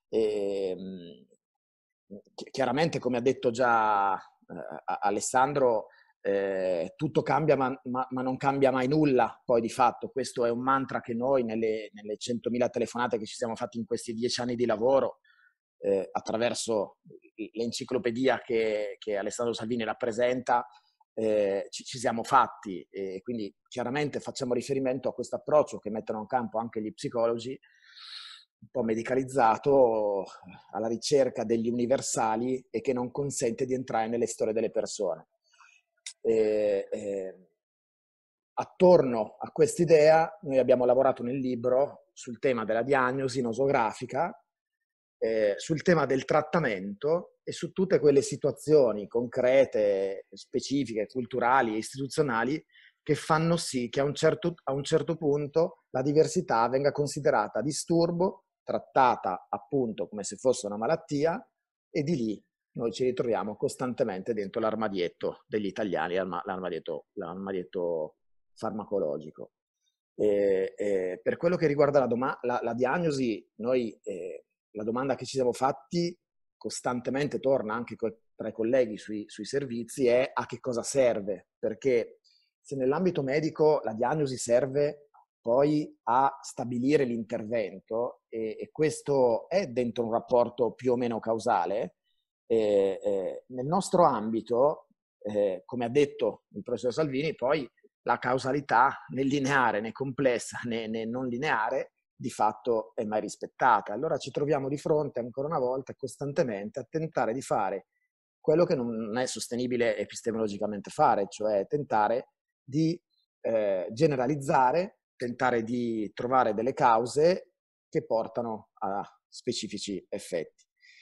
Chiaramente, come ha detto già Alessandro, tutto cambia, ma non cambia mai nulla poi di fatto. Questo è un mantra che noi nelle 100.000 telefonate che ci siamo fatti in questi 10 anni di lavoro, attraverso l'enciclopedia che Alessandro Salvini rappresenta, ci siamo fatti, e quindi chiaramente facciamo riferimento a questo approccio che mettono in campo anche gli psicologi, un po' medicalizzato, alla ricerca degli universali e che non consente di entrare nelle storie delle persone. Attorno a quest'idea noi abbiamo lavorato nel libro sul tema della diagnosi nosografica, sul tema del trattamento e su tutte quelle situazioni concrete, specifiche, culturali e istituzionali che fanno sì che a un certo punto la diversità venga considerata disturbo, trattata appunto come se fosse una malattia, e di lì noi ci ritroviamo costantemente dentro l'armadietto degli italiani, l'armadietto farmacologico. Per quello che riguarda la diagnosi, noi la domanda che ci siamo fatti costantemente, torna anche tra i colleghi sui servizi, è: a che cosa serve? Perché se nell'ambito medico la diagnosi serve poi a stabilire l'intervento, e questo è dentro un rapporto più o meno causale, nel nostro ambito, come ha detto il professor Salvini, poi la causalità né lineare né complessa né non lineare di fatto è mai rispettata. Allora ci troviamo di fronte ancora una volta costantemente a tentare di fare quello che non è sostenibile epistemologicamente fare, cioè tentare di generalizzare, tentare di trovare delle cause che portano a specifici effetti.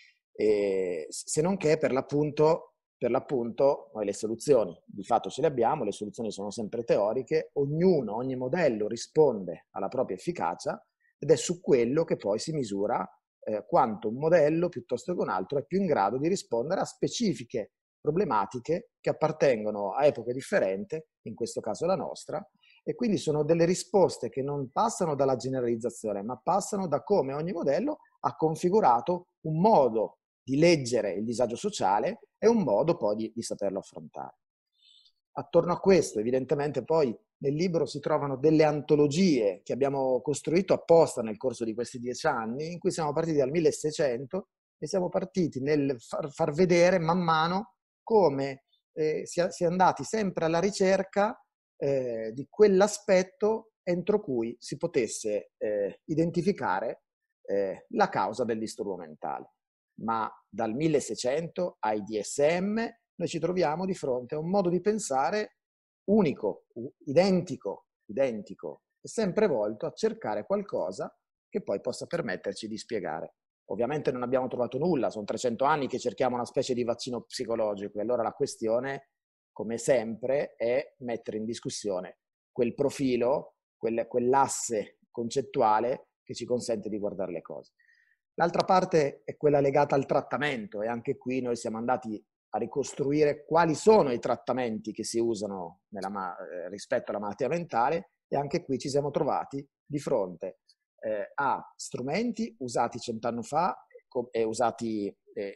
Se non che per l'appunto noi le soluzioni di fatto ce le abbiamo, le soluzioni sono sempre teoriche, ogni modello risponde alla propria efficacia, ed è su quello che poi si misura quanto un modello piuttosto che un altro è più in grado di rispondere a specifiche problematiche che appartengono a epoche differenti, in questo caso la nostra, e quindi sono delle risposte che non passano dalla generalizzazione, ma passano da come ogni modello ha configurato un modo di leggere il disagio sociale e un modo poi di saperlo affrontare. Attorno a questo, evidentemente, poi nel libro si trovano delle antologie che abbiamo costruito apposta nel corso di questi 10 anni, in cui siamo partiti dal 1600 e siamo partiti nel far vedere man mano come si è andati sempre alla ricerca di quell'aspetto entro cui si potesse identificare la causa del disturbo mentale. Ma dal 1600 ai DSM noi ci troviamo di fronte a un modo di pensare unico, identico, identico, è sempre volto a cercare qualcosa che poi possa permetterci di spiegare. Ovviamente non abbiamo trovato nulla, sono 300 anni che cerchiamo una specie di vaccino psicologico, e allora la questione, come sempre, è mettere in discussione quel profilo, quell'asse concettuale che ci consente di guardare le cose. L'altra parte è quella legata al trattamento, e anche qui noi siamo andati a ricostruire quali sono i trattamenti che si usano rispetto alla malattia mentale, e anche qui ci siamo trovati di fronte a strumenti usati 100 anni fa e usati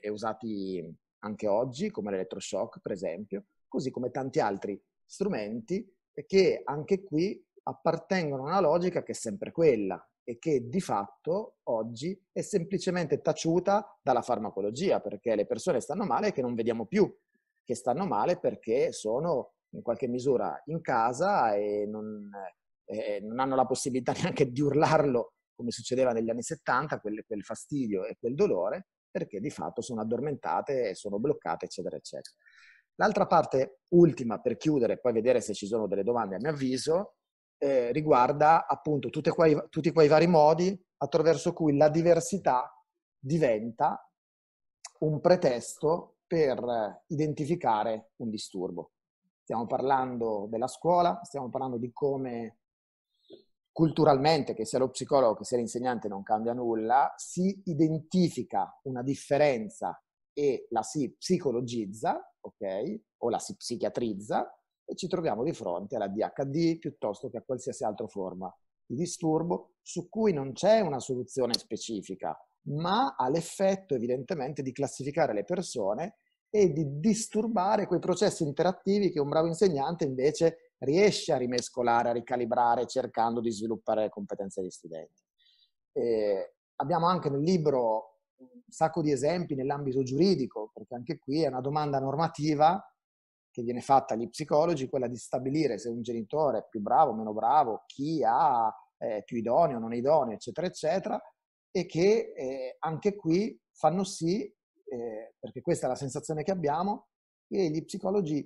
anche oggi, come l'elettroshock per esempio, così come tanti altri strumenti che anche qui appartengono a una logica che è sempre quella e che di fatto oggi è semplicemente taciuta dalla farmacologia, perché le persone stanno male che non vediamo più, che stanno male perché sono in qualche misura in casa e non hanno la possibilità neanche di urlarlo come succedeva negli anni 70, quel fastidio e quel dolore, perché di fatto sono addormentate, sono bloccate, eccetera, eccetera. L'altra parte ultima, per chiudere e poi vedere se ci sono delle domande a mio avviso, riguarda appunto tutti quei vari modi attraverso cui la diversità diventa un pretesto per identificare un disturbo. Stiamo parlando della scuola, stiamo parlando di come culturalmente, che sia lo psicologo che sia l'insegnante, non cambia nulla, si identifica una differenza e la si psicologizza, ok? O la si psichiatrizza, e ci troviamo di fronte alla DHD piuttosto che a qualsiasi altra forma di disturbo su cui non c'è una soluzione specifica, ma ha l'effetto evidentemente di classificare le persone e di disturbare quei processi interattivi che un bravo insegnante invece riesce a rimescolare, a ricalibrare, cercando di sviluppare le competenze degli studenti. Abbiamo anche nel libro un sacco di esempi nell'ambito giuridico, perché anche qui è una domanda normativa che viene fatta agli psicologi, quella di stabilire se un genitore è più bravo o meno bravo, chi è più idoneo, non è idoneo, eccetera, eccetera, e che anche qui fanno sì, perché questa è la sensazione che abbiamo, che gli psicologi,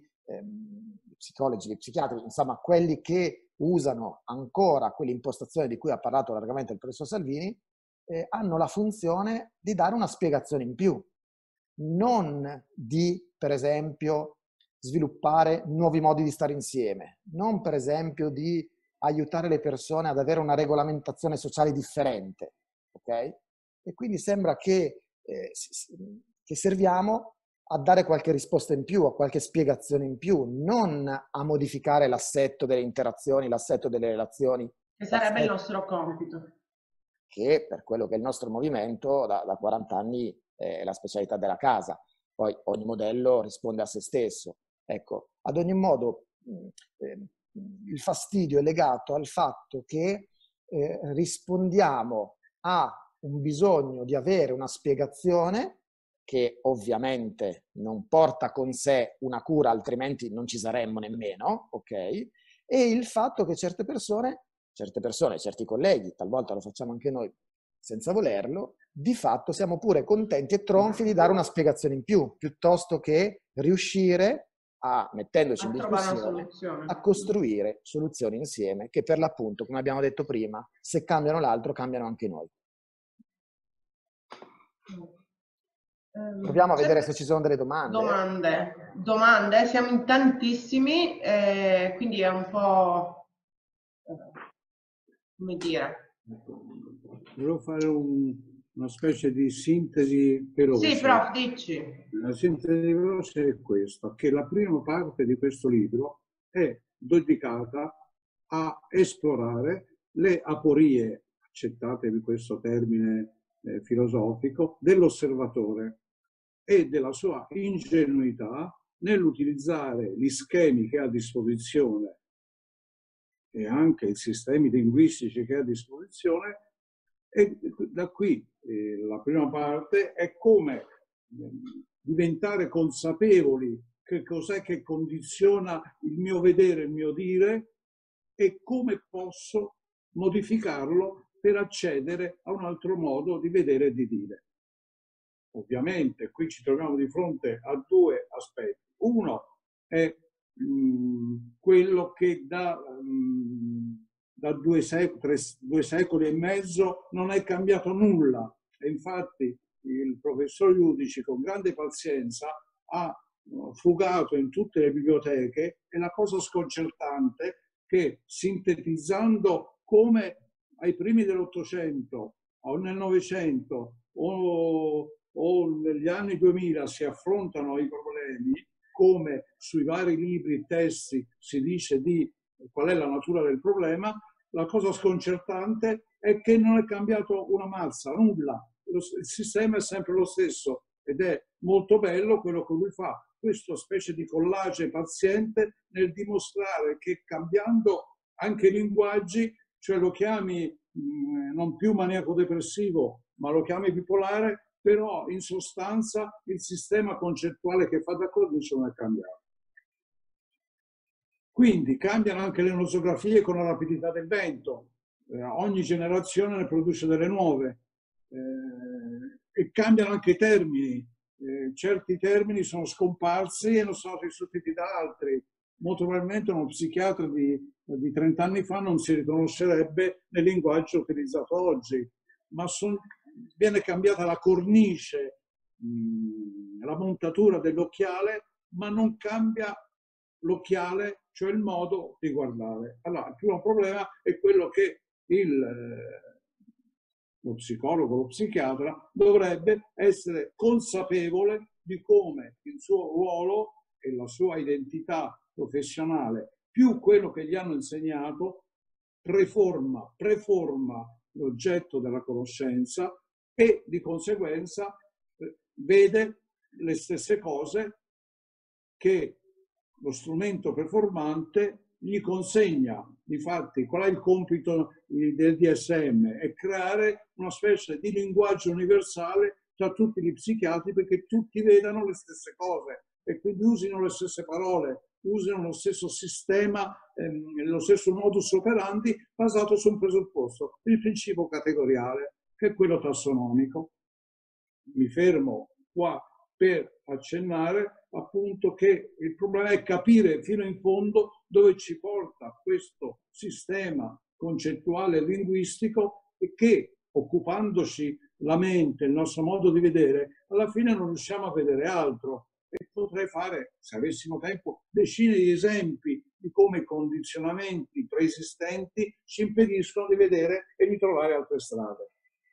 gli psichiatri, insomma, quelli che usano ancora quell'impostazione di cui ha parlato largamente il professor Salvini, hanno la funzione di dare una spiegazione in più, non di, per esempio, sviluppare nuovi modi di stare insieme, non per esempio di aiutare le persone ad avere una regolamentazione sociale differente, ok? E quindi sembra che serviamo a dare qualche risposta in più, a qualche spiegazione in più, non a modificare l'assetto delle interazioni, l'assetto delle relazioni. Che sarebbe il nostro compito. Che per quello che è il nostro movimento da 40 anni è la specialità della casa. Poi ogni modello risponde a se stesso. Ecco, ad ogni modo il fastidio è legato al fatto che rispondiamo a un bisogno di avere una spiegazione che ovviamente non porta con sé una cura, altrimenti non ci saremmo nemmeno, ok? E il fatto che certe persone, certi colleghi, talvolta lo facciamo anche noi senza volerlo, di fatto siamo pure contenti e tronfi di dare una spiegazione in più, piuttosto che riuscire a, mettendoci in discussione, a costruire soluzioni insieme che per l'appunto, come abbiamo detto prima, se cambiano l'altro, cambiano anche noi. Proviamo a vedere se ci sono delle domande. Domande, siamo in tantissimi, quindi è un po', come dire. Volevo fare una specie di sintesi veloce. Sì, prof, dici. La sintesi veloce è questa, che la prima parte di questo libro è dedicata a esplorare le aporie, accettatevi questo termine filosofico, dell'osservatore e della sua ingenuità nell'utilizzare gli schemi che ha a disposizione e anche i sistemi linguistici che ha a disposizione. E da qui la prima parte è come diventare consapevoli che cos'è che condiziona il mio vedere, il mio dire e come posso modificarlo per accedere a un altro modo di vedere e di dire. Ovviamente qui ci troviamo di fronte a due aspetti. Uno è quello che da 2 secoli e mezzo non è cambiato nulla. E infatti il professor Iudici, con grande pazienza, ha frugato in tutte le biblioteche, e la cosa sconcertante è che, sintetizzando come ai primi dell'Ottocento o nel Novecento o negli anni 2000 si affrontano i problemi, come sui vari libri e testi si dice di qual è la natura del problema, la cosa sconcertante è che non è cambiato una mazza, nulla. Il sistema è sempre lo stesso, ed è molto bello quello che lui fa, questa specie di collage paziente nel dimostrare che, cambiando anche i linguaggi, cioè lo chiami non più maniaco-depressivo, ma lo chiami bipolare, però in sostanza il sistema concettuale che fa da cornice non è cambiato. Quindi cambiano anche le nosografie con la rapidità del vento, ogni generazione ne produce delle nuove, e cambiano anche i termini, certi termini sono scomparsi e non sono stati sostituiti da altri. Molto probabilmente uno psichiatra di 30 anni fa non si riconoscerebbe nel linguaggio utilizzato oggi, ma viene cambiata la cornice, la montatura dell'occhiale, ma non cambia l'occhiale, cioè il modo di guardare. Allora, il primo problema è quello che lo psicologo, lo psichiatra dovrebbe essere consapevole di come il suo ruolo e la sua identità professionale, più quello che gli hanno insegnato, preforma l'oggetto della conoscenza, e di conseguenza vede le stesse cose che lo strumento performante gli consegna. Difatti, qual è il compito del DSM? È creare una specie di linguaggio universale tra tutti gli psichiatri, perché tutti vedano le stesse cose e quindi usino le stesse parole, usino lo stesso sistema, lo stesso modus operandi basato su un presupposto, il principio categoriale, che è quello tassonomico. Mi fermo qua per accennare appunto che il problema è capire fino in fondo dove ci porta questo sistema concettuale e linguistico, e che, occupandoci la mente, il nostro modo di vedere, alla fine non riusciamo a vedere altro. E potrei fare, se avessimo tempo, decine di esempi di come i condizionamenti preesistenti ci impediscono di vedere e di trovare altre strade.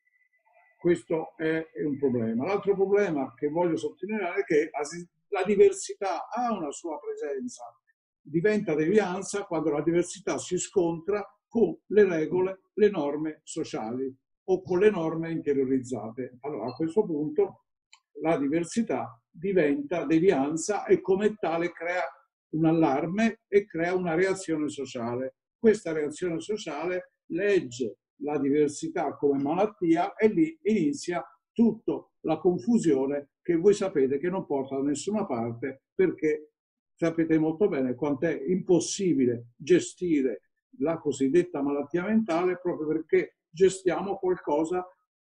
Questo è un problema. L'altro problema che voglio sottolineare è che la diversità ha una sua presenza, diventa devianza quando la diversità si scontra con le regole, le norme sociali o con le norme interiorizzate. Allora, a questo punto la diversità diventa devianza e come tale crea un allarme e crea una reazione sociale. Questa reazione sociale legge la diversità come malattia, e lì inizia tutta la confusione che voi sapete che non porta da nessuna parte, perché sapete molto bene quanto è impossibile gestire la cosiddetta malattia mentale, proprio perché gestiamo qualcosa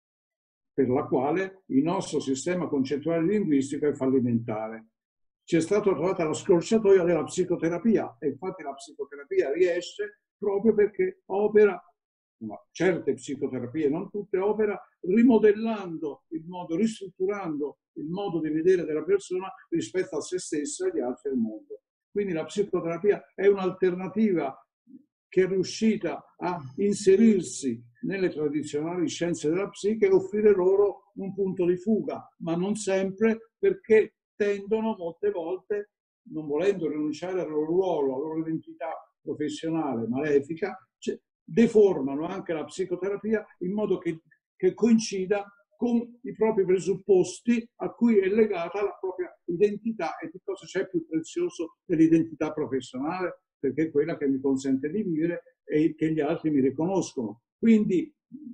per la quale il nostro sistema concettuale linguistico è fallimentare. Ci è stata trovata la scorciatoia della psicoterapia, e infatti la psicoterapia riesce proprio perché opera, certe psicoterapie, non tutte, opera rimodellando il modo, ristrutturando il modo di vedere della persona rispetto a se stessa e agli altri del mondo. Quindi la psicoterapia è un'alternativa che è riuscita a inserirsi nelle tradizionali scienze della psiche e offrire loro un punto di fuga, ma non sempre, perché tendono molte volte, non volendo rinunciare al loro ruolo, alla loro identità professionale malefica, deformano anche la psicoterapia in modo che coincida con i propri presupposti a cui è legata la propria identità. E che cosa c'è più prezioso dell'identità professionale? Perché è quella che mi consente di vivere e che gli altri mi riconoscono. Quindi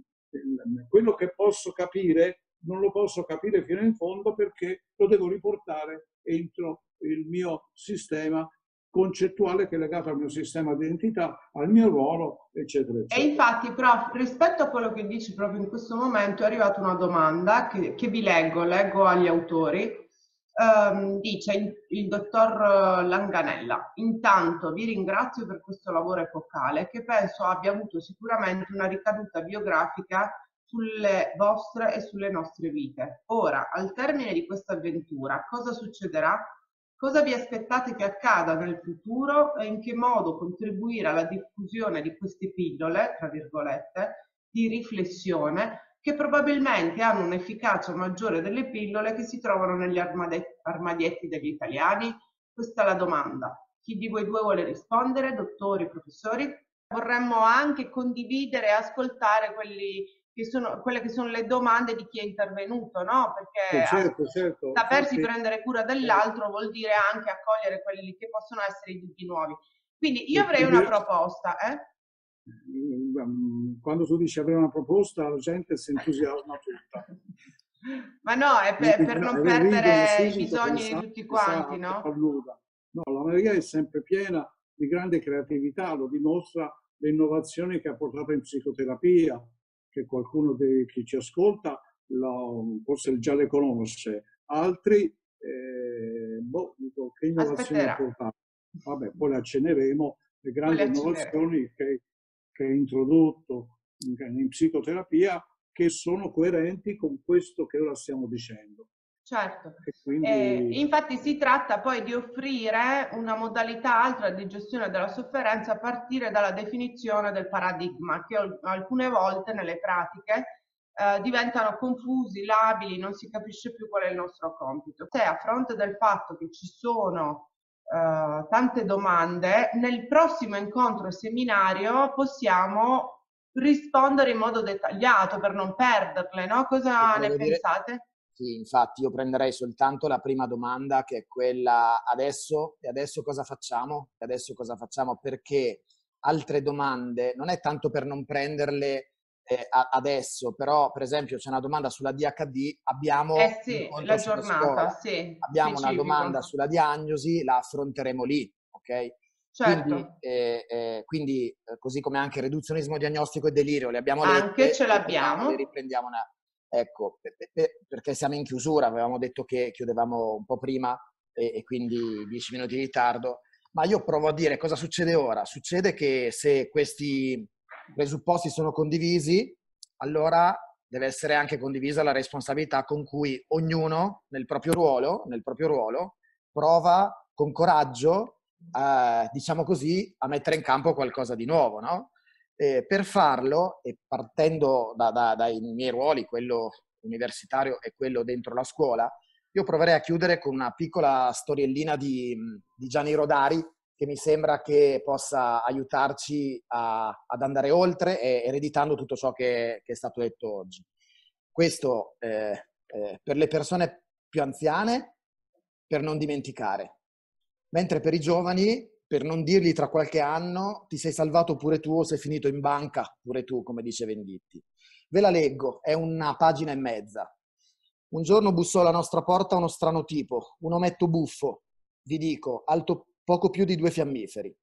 quello che posso capire non lo posso capire fino in fondo, perché lo devo riportare entro il mio sistema concettuale che è legato al mio sistema di identità, al mio ruolo, eccetera, eccetera. E infatti, prof, rispetto a quello che dici proprio in questo momento è arrivata una domanda che vi leggo agli autori. Dice il dottor Langanella: intanto vi ringrazio per questo lavoro epocale che penso abbia avuto sicuramente una ricaduta biografica sulle vostre e sulle nostre vite. Ora, al termine di questa avventura, cosa succederà? Cosa vi aspettate che accada nel futuro e in che modo contribuire alla diffusione di queste pillole, tra virgolette, di riflessione che probabilmente hanno un'efficacia maggiore delle pillole che si trovano negli armadietti degli italiani? Questa è la domanda. Chi di voi due vuole rispondere, dottori, professori? Vorremmo anche condividere e ascoltare quelle che sono le domande di chi è intervenuto, no? Perché Certo, certo. sapersi Infatti, prendere cura dell'altro vuol dire anche accogliere quelli che possono essere i dubbi nuovi. Quindi io avrei una proposta, quando tu dici avere una proposta, la gente si entusiasma tutta. Ma no, è per non Ridono perdere i subito bisogni di pensando tutti che sa quanti, no? parluda. No, l'America è sempre piena di grande creatività, lo dimostra le innovazioni che ha portato in psicoterapia, che qualcuno di chi ci ascolta forse già le conosce, altri, che innovazioni ha Aspetterà, portato? Vabbè, poi le accenneremo, le poi le grandi accenneremo. innovazioni che ha introdotto in psicoterapia, che sono coerenti con questo che ora stiamo dicendo. Certo, E quindi infatti si tratta poi di offrire una modalità altra di gestione della sofferenza a partire dalla definizione del paradigma, che alcune volte nelle pratiche diventano confusi, labili, non si capisce più qual è il nostro compito. Se a fronte del fatto che ci sono tante domande, nel prossimo incontro seminario possiamo rispondere in modo dettagliato per non perderle, no? Cosa ne volevo dire, pensate? sì, infatti io prenderei soltanto la prima domanda, che è quella: adesso, e adesso cosa facciamo? E adesso cosa facciamo? Perché altre domande, non è tanto per non prenderle adesso, però per esempio c'è una domanda sulla DHD, Eh abbiamo sì, l'incontro la sulla giornata, scuola, sì, abbiamo una domanda specifico. sulla diagnosi, la affronteremo lì, ok? Certo, Quindi così come anche reduzionismo diagnostico e delirio, le abbiamo anche lette, ce le l'abbiamo. riprendiamo ecco, perché siamo in chiusura, avevamo detto che chiudevamo un po' prima e quindi 10 minuti di ritardo, ma io provo a dire cosa succede ora. Succede che se questi presupposti sono condivisi, allora deve essere anche condivisa la responsabilità con cui ognuno nel proprio ruolo prova con coraggio, diciamo così, a mettere in campo qualcosa di nuovo, no? Per farlo, e partendo dai miei ruoli, quello universitario e quello dentro la scuola, io proverei a chiudere con una piccola storiellina di Gianni Rodari, che mi sembra che possa aiutarci ad andare oltre, ereditando tutto ciò che è stato detto oggi. Questo per le persone più anziane, per non dimenticare, mentre per i giovani, per non dirgli tra qualche anno: ti sei salvato pure tu o sei finito in banca pure tu, come dice Venditti. Ve la leggo, è una pagina e mezza. Un giorno bussò alla nostra porta uno strano tipo, un ometto buffo, vi dico, alto poco più di 2 fiammiferi.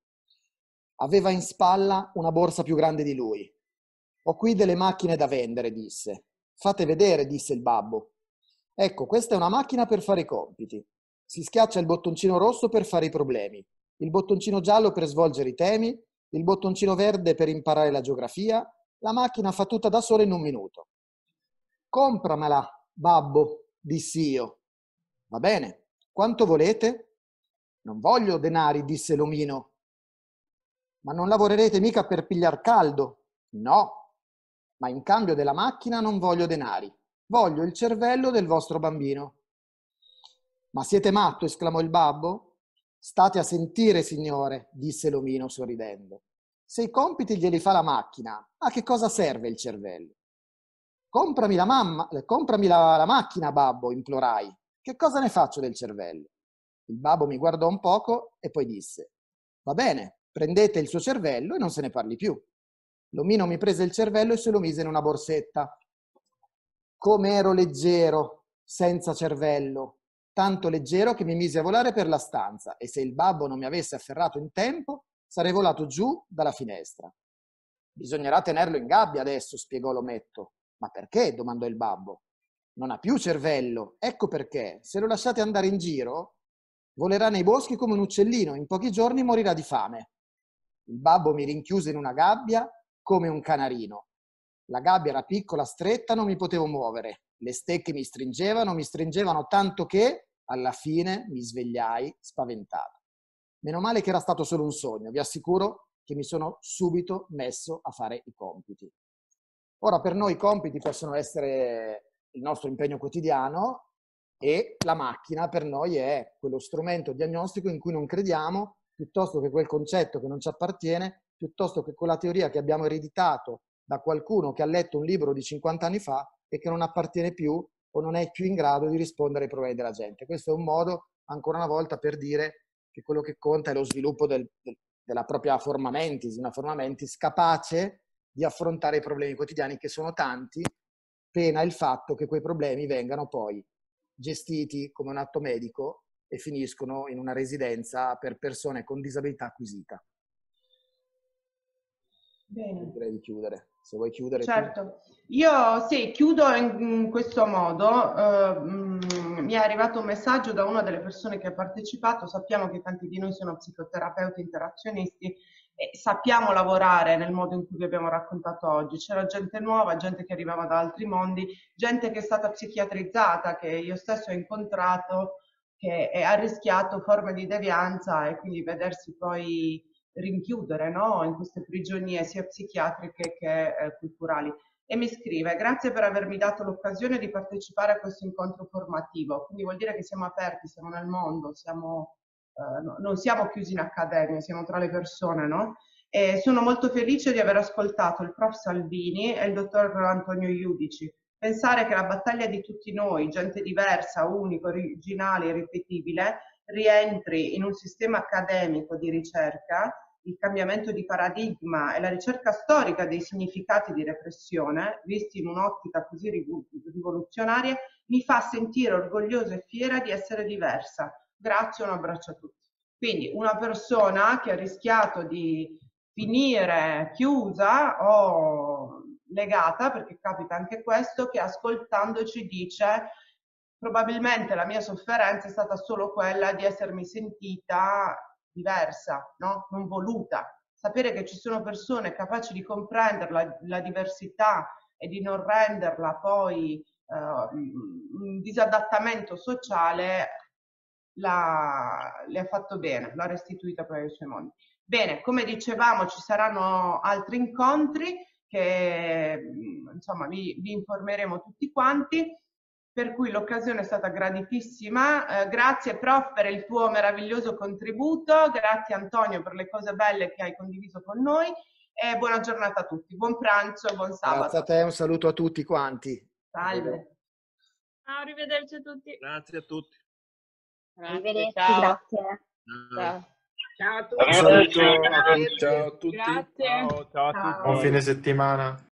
Aveva in spalla una borsa più grande di lui. Ho qui delle macchine da vendere, disse. Fate vedere, disse il babbo. Ecco, questa è una macchina per fare i compiti. Si schiaccia il bottoncino rosso per fare i problemi, il bottoncino giallo per svolgere i temi, il bottoncino verde per imparare la geografia. La macchina fa tutta da sola in 1 minuto. Compramela, babbo, dissi io. Va bene, quanto volete? Non voglio denari, disse l'omino. Ma non lavorerete mica per pigliar caldo? No, ma in cambio della macchina non voglio denari. Voglio il cervello del vostro bambino. Ma siete matto? Esclamò il babbo. State a sentire, signore, disse l'omino sorridendo. Se i compiti glieli fa la macchina, a che cosa serve il cervello? Comprami la macchina, babbo, implorai. Che cosa ne faccio del cervello? Il babbo mi guardò un poco e poi disse: va bene, prendete il suo cervello e non se ne parli più. L'omino mi prese il cervello e se lo mise in una borsetta. Come ero leggero, senza cervello, tanto leggero che mi misi a volare per la stanza e se il babbo non mi avesse afferrato in tempo, sarei volato giù dalla finestra. Bisognerà tenerlo in gabbia adesso, spiegò l'ometto. Ma perché? Domandò il babbo. non ha più cervello. Ecco perché, se lo lasciate andare in giro, volerà nei boschi come un uccellino, in pochi giorni morirà di fame. Il babbo mi rinchiuse in una gabbia come un canarino. La gabbia era piccola, stretta, non mi potevo muovere. Le stecche mi stringevano tanto che, alla fine, mi svegliai spaventato. Meno male che era stato solo un sogno, vi assicuro che mi sono subito messo a fare i compiti. Ora, per noi i compiti possono essere il nostro impegno quotidiano e la macchina per noi è quello strumento diagnostico in cui non crediamo, piuttosto che quel concetto che non ci appartiene, piuttosto che quella teoria che abbiamo ereditato da qualcuno che ha letto un libro di 50 anni fa e che non appartiene più o non è più in grado di rispondere ai problemi della gente. Questo è un modo, ancora una volta, per dire che quello che conta è lo sviluppo della propria forma mentis, una forma mentis capace di affrontare i problemi quotidiani, che sono tanti, pena il fatto che quei problemi vengano poi gestiti come un atto medico e finiscono in una residenza per persone con disabilità acquisita. Bene. Direi di chiudere. Se vuoi chiudere. Certo, io sì, chiudo in questo modo. Mi è arrivato un messaggio da una delle persone che ha partecipato. Sappiamo che tanti di noi sono psicoterapeuti interazionisti e sappiamo lavorare nel modo in cui vi abbiamo raccontato oggi. C'era gente nuova, gente che arrivava da altri mondi, gente che è stata psichiatrizzata, che io stesso ho incontrato, che ha rischiato forme di devianza e quindi vedersi poi rinchiudere, no? In queste prigionie sia psichiatriche che culturali. E mi scrive: grazie per avermi dato l'occasione di partecipare a questo incontro formativo. Quindi vuol dire che siamo aperti, siamo nel mondo, non siamo chiusi in accademia, siamo tra le persone, no? E sono molto felice di aver ascoltato il prof Salvini e il dottor Antonio Iudici. Pensare che la battaglia di tutti noi, gente diversa, unica, originale, irripetibile, rientri in un sistema accademico di ricerca, il cambiamento di paradigma e la ricerca storica dei significati di repressione, visti in un'ottica così rivoluzionaria, mi fa sentire orgogliosa e fiera di essere diversa. Grazie, un abbraccio a tutti. Quindi una persona che ha rischiato di finire chiusa o legata, perché capita anche questo, che ascoltandoci dice: probabilmente la mia sofferenza è stata solo quella di essermi sentita diversa, no? Non voluta. Sapere che ci sono persone capaci di comprendere la diversità e di non renderla poi un disadattamento sociale le ha fatto bene, l'ha restituita poi ai suoi mondi. Bene, come dicevamo, ci saranno altri incontri che insomma vi informeremo tutti quanti, per cui l'occasione è stata graditissima. Grazie prof per il tuo meraviglioso contributo, grazie Antonio per le cose belle che hai condiviso con noi e buona giornata a tutti, buon pranzo, buon sabato. Grazie a te, un saluto a tutti quanti. Salve. Ciao, arrivederci a tutti. Grazie a tutti. Arrivederci, Ciao. grazie. Ciao. Ciao a tutti. Ciao a tutti. Grazie. Ciao a tutti. Ciao a tutti. Ciao a tutti. Ciao. Buon fine settimana.